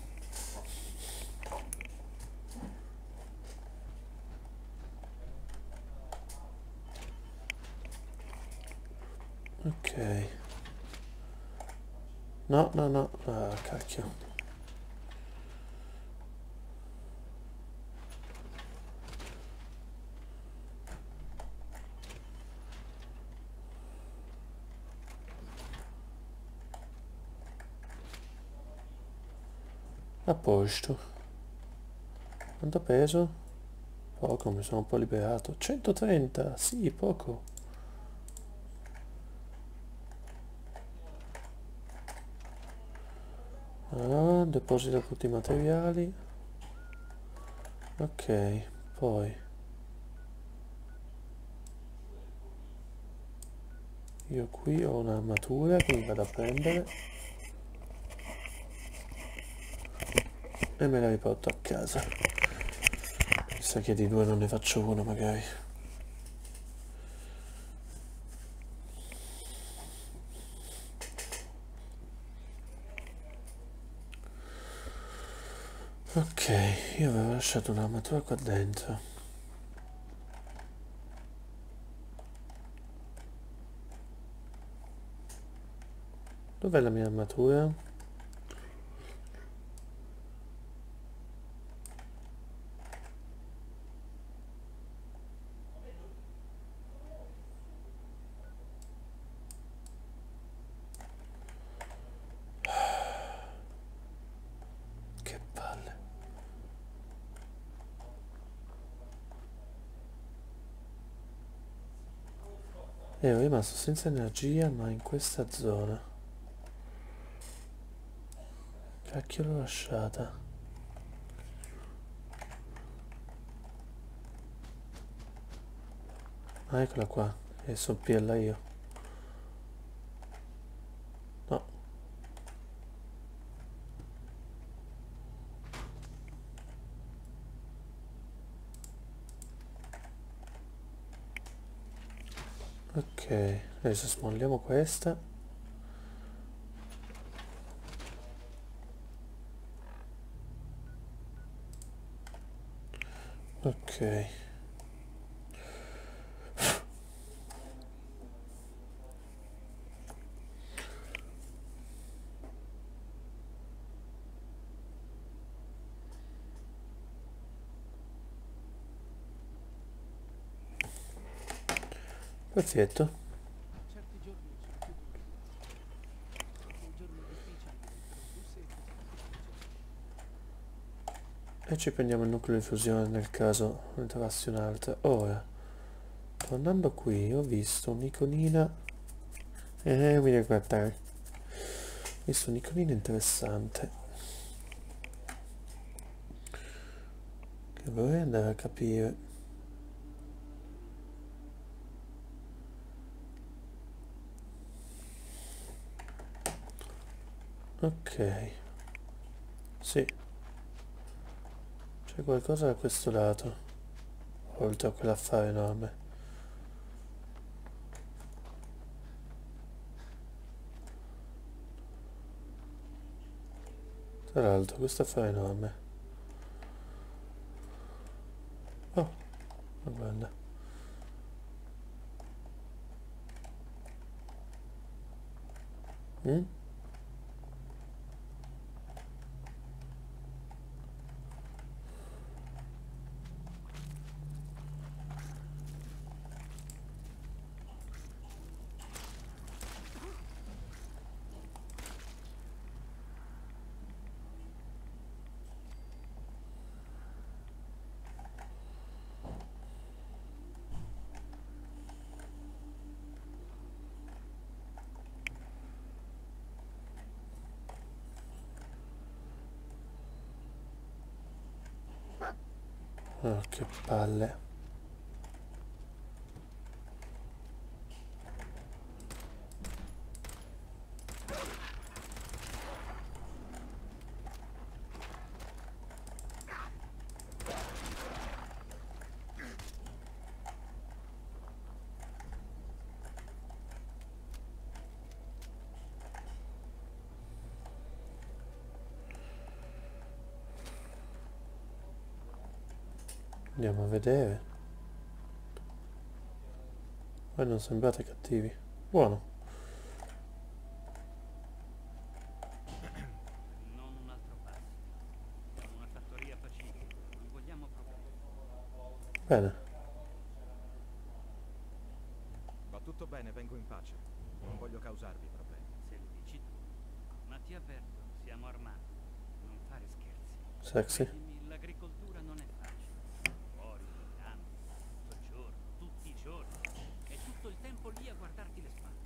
Ok. No, no, no. Ah, cacchio. A posto. Quanto ho preso? Poco, mi sono un po' liberato. centotrenta, sì, poco. Ah, deposito tutti i materiali. Ok, poi io qui ho un'armatura che mi vado a prendere e me la riporto a casa. Chissà che di due non ne faccio uno magari. Ok, io avevo lasciato un'armatura qua dentro. Dov'è la mia armatura? Che palle. Ero rimasto senza energia, ma in questa zona. Cacchio l'ho lasciata. Ah, eccola qua. E soppiella io. No. Ok, adesso smolliamo questa. Ok. Perfetto. Certi giorni sono più dolorosi. Dei giorni difficili ci prendiamo il nucleo di fusione nel caso ne trovassi un'altra. Ora, tornando qui, ho visto un'iconina. Eh, mi devo guardare. Ho visto un'iconina interessante. Che vorrei andare a capire. Ok. Sì. C'è qualcosa da questo lato. Oltre a quell'affare enorme. Tra l'altro, questo affare enorme. Oh, ma guarda. Mm? Oh, che palle. Andiamo a vedere. Voi non sembrate cattivi. Buono. Non un altro passo. Siamo una fattoria pacifica. Non vogliamo problemi. Bene. Va tutto bene, vengo in pace. Non voglio causarvi problemi. Se lo dici tu. Ma ti avverto, siamo armati. Non fare scherzi. Sexy. Credimi, l'agricoltura non è facile. Fuori, in campo, tutto il giorno, tutti i giorni. E tutto il tempo lì a guardarti le spalle.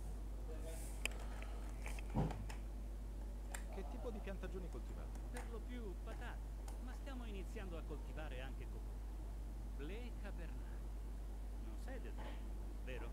Che tipo di piantagioni coltivate? Per lo più patate, ma stiamo iniziando a coltivare anche cocco. Blé Cabernet. Non sei del mondo, vero?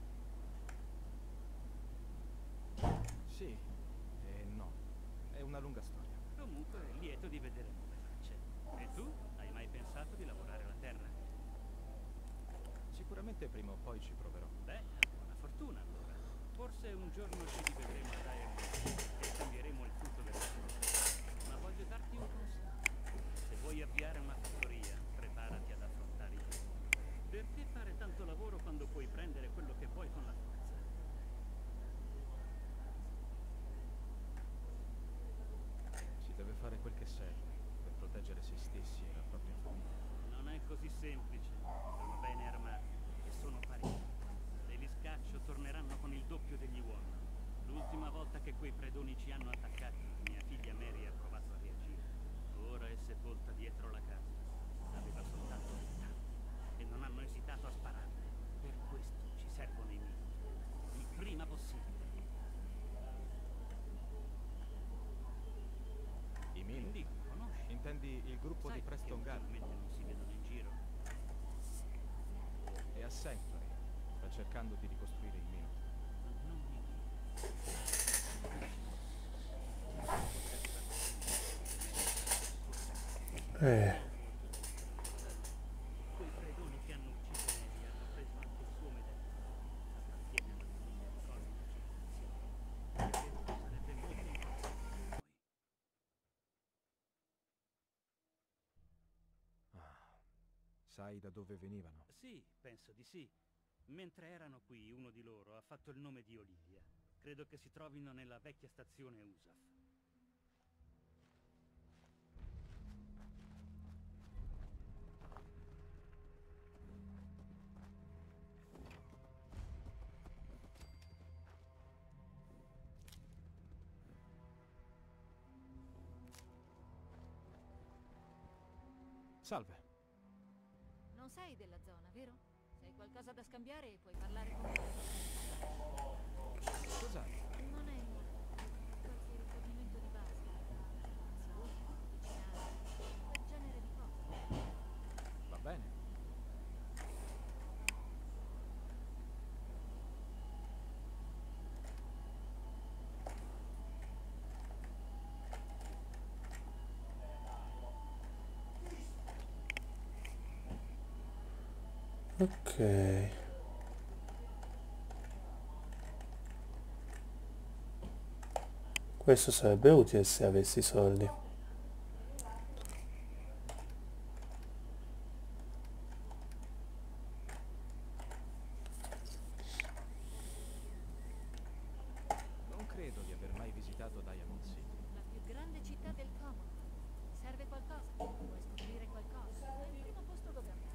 Sì e no. È una lunga storia. Comunque, lieto di vedere nuove facce. E tu? Hai mai pensato di lavorare la terra? Sicuramente prima o poi ci proverò. Beh, buona fortuna allora. Forse un giorno ci rivedremo ad Iron e cambieremo il frutto della terra. Ma voglio darti un consiglio. Se vuoi avviare una fattoria, preparati ad affrontare i tempi. Perché fare tanto lavoro quando puoi prendere quello che vuoi con la forza? Si deve fare quel che serve per proteggere se stessi e la propria famiglia. Non è così semplice. Sono bene armati e sono parecchi. Se li scaccio torneranno con il doppio degli uomini. L'ultima volta che quei predoni ci hanno attaccati, mia figlia Mary ha provato a reagire. Ora è sepolta dietro la casa. Aveva soltanto vent'anni e non hanno esitato a sparare. Per questo ci servono i militi. Il prima possibile. I Mili? Quindi conosci? Intendi il gruppo Sai di perché Preston Garden? ultimamente non si vedono in giro? E a Sanctuary sta cercando di ricostruire i Mili. Non mi dire. Eh. Quei predoni che hanno ucciso Mary hanno preso anche il suo medello. Appartiene alla famiglia di Cosmic Generazione. Sarebbe molto importante per noi. Ah, sai da dove venivano? Sì, penso di sì. Mentre erano qui, uno di loro ha fatto il nome di Olivia. Credo che si trovino nella vecchia stazione U S A F. Salve. Non sei della zona, vero? Se hai qualcosa da scambiare, puoi parlare con me. Cos'hai? Non è qualche rifornimento di base. Munizioni, medicinali, quel genere di cose. Va bene. Ok. Questo sarebbe utile se avessi soldi. Non credo di aver mai visitato Diamond City. La più grande città del Commonwealth. Ti serve qualcosa? Vuoi scoprire qualcosa? È il primo posto dove andare.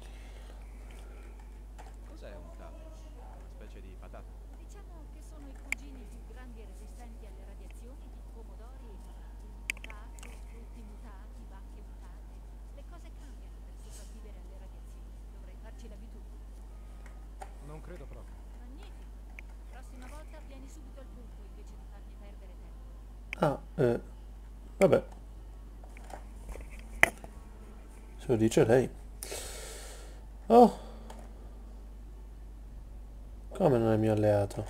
Cos'è un tavo? Una specie di patata? Diciamo che sono i cugini più grandi e resistenti alle radiazioni di pomodori e patate. Cacchi, frutti mutati, bacche mutate. Le cose cambiano per sopravvivere alle radiazioni. Dovrai farci l'abitudine. Non credo proprio. Magnifico. Prossima volta vieni subito al punto invece di farmi perdere tempo. Ah, eh, vabbè. Se lo dice lei. Oh, come non è mio alleato?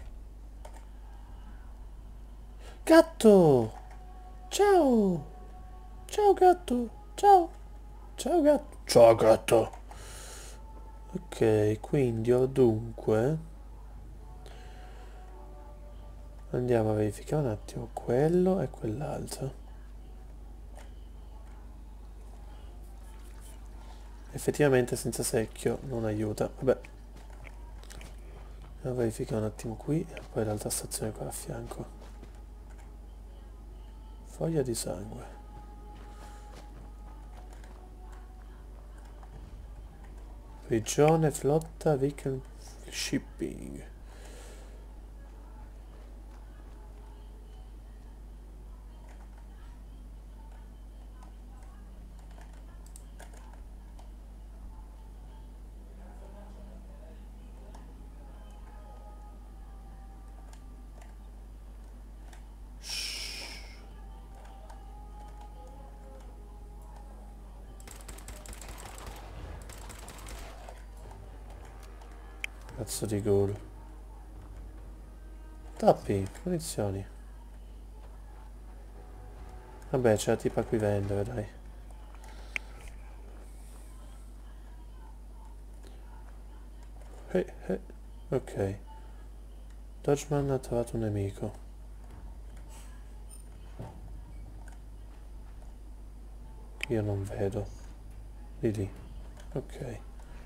Gatto! Ciao! Ciao gatto! Ciao! Ciao gatto! Ciao gatto! Ok, quindi ho dunque... Andiamo a verificare un attimo quello e quell'altro. Effettivamente senza secchio non aiuta. Vabbè. Andiamo a verificare un attimo qui e poi l'altra stazione qua a fianco. Foglia di sangue. Prigione, flotta, weekend shipping. Cazzo di ghoul. Tappi, munizioni. Vabbè, c'è la tipa qui vendere, dai. Eh, eh. Ok. Dodgeman ha trovato un nemico. Che io non vedo. Di lì. Ok.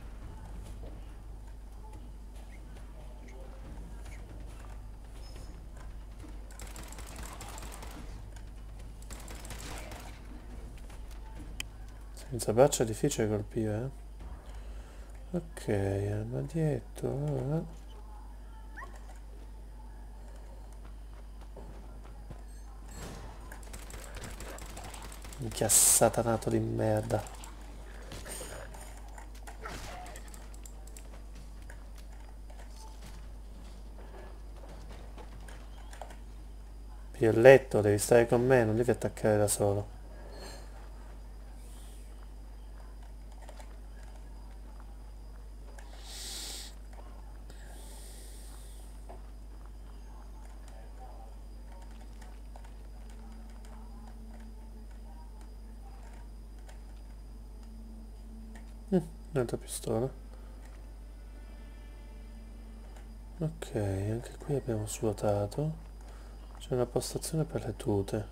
Senza braccia è difficile colpire, eh? Ok, armadietto. Eh. Minchia satanato di merda. Violetto, devi stare con me, non devi attaccare da solo. Mm, un'altra pistola. Ok, anche qui abbiamo svuotato. C'è una postazione per le tute.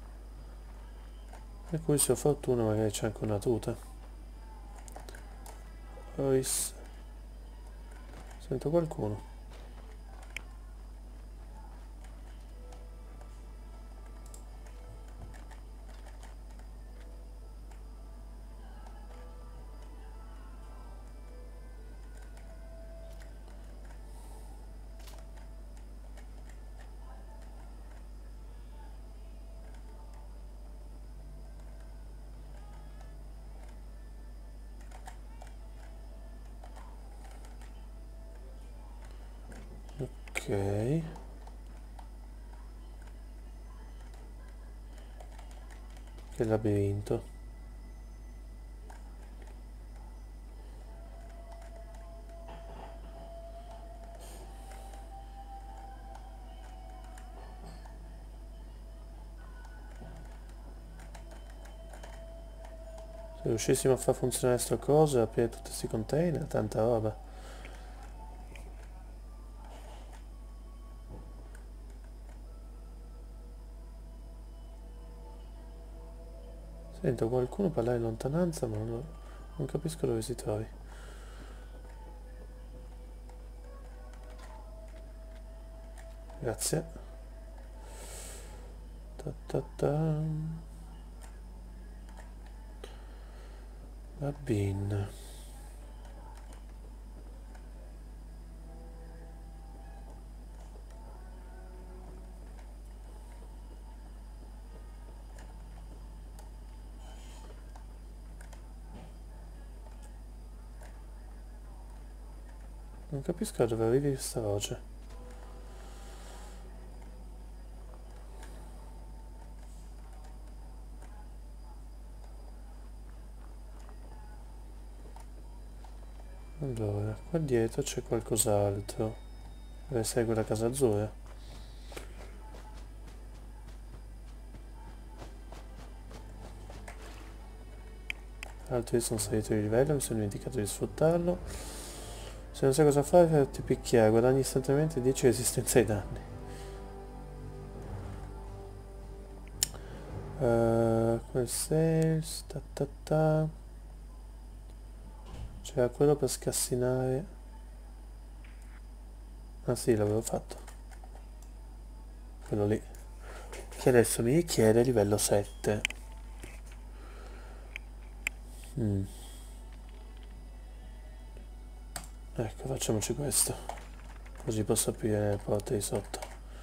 E qui se ho fortuna magari c'è anche una tuta. Ois. Sento qualcuno. Ok. Che labirinto. Se riuscissimo a far funzionare sto coso e aprire tutti questi container, tanta roba. Sento qualcuno parlare in lontananza, ma non, lo- non capisco dove si trovi. Grazie. Ta ta ta. Va bene. Non capisco da dove arrivi questa voce. Allora, qua dietro c'è qualcos'altro. Dove segue la casa azzurra. Tra l'altro io sono salito di livello, mi sono dimenticato di sfruttarlo. Se non sai cosa fare, farti picchiare, guadagni istantaneamente dieci resistenza ai danni. Uh, quel sales, ta ta ta. C'era quello per scassinare. Ah sì, l'avevo fatto. Quello lì. Che adesso mi richiede livello sette. Mm. Ecco, facciamoci questo. Così posso aprire le porte di sotto.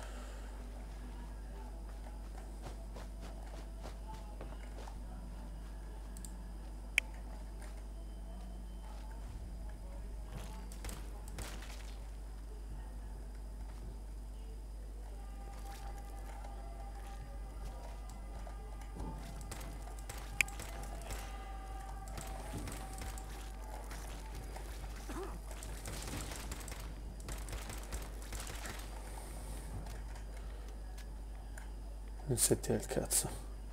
Insetti del cazzo.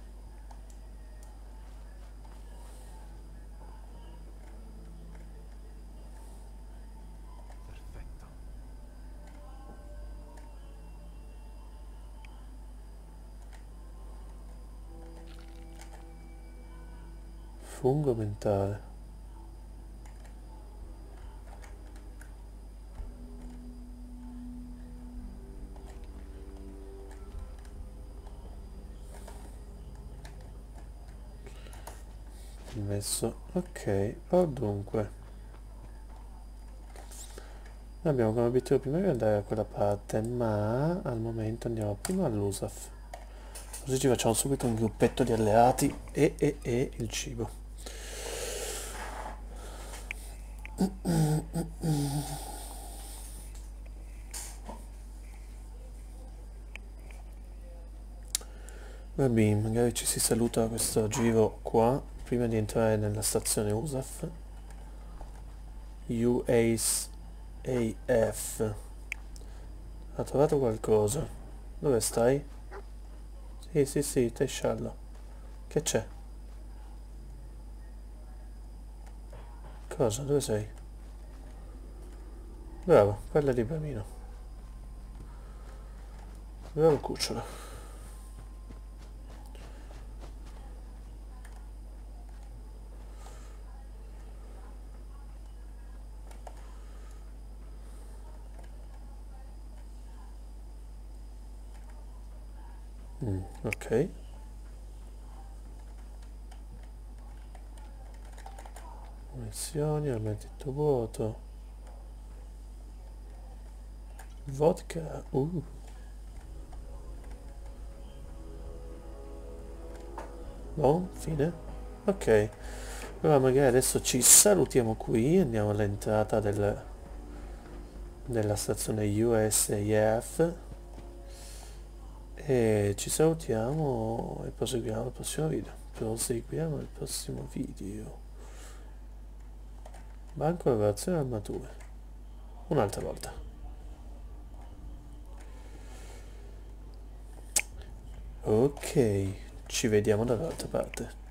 Perfetto. Fungo mentale. Messo. Ok, o dunque. Noi abbiamo come obiettivo primario andare da quella parte, ma al momento andiamo prima all'U S A F. Così ci facciamo subito un gruppetto di alleati e, e, e il cibo. Va bene, magari ci si saluta questo giro qua prima di entrare nella stazione U S A F. U A F. Ha trovato qualcosa? Dove stai? Sì, sì, sì, te sciallo. Che c'è? Cosa? Dove sei? Bravo, parla di bambino. Bravo cucciolo. Mm, ok. Munizioni, armamento vuoto. Vodka. Uh. Buon, fine. Ok. Allora magari adesso ci salutiamo qui, andiamo all'entrata del della stazione U S A F e ci salutiamo e proseguiamo il prossimo video. Proseguiamo il prossimo video. Banco lavorazione armature. Un'altra volta. Ok, ci vediamo dall'altra parte.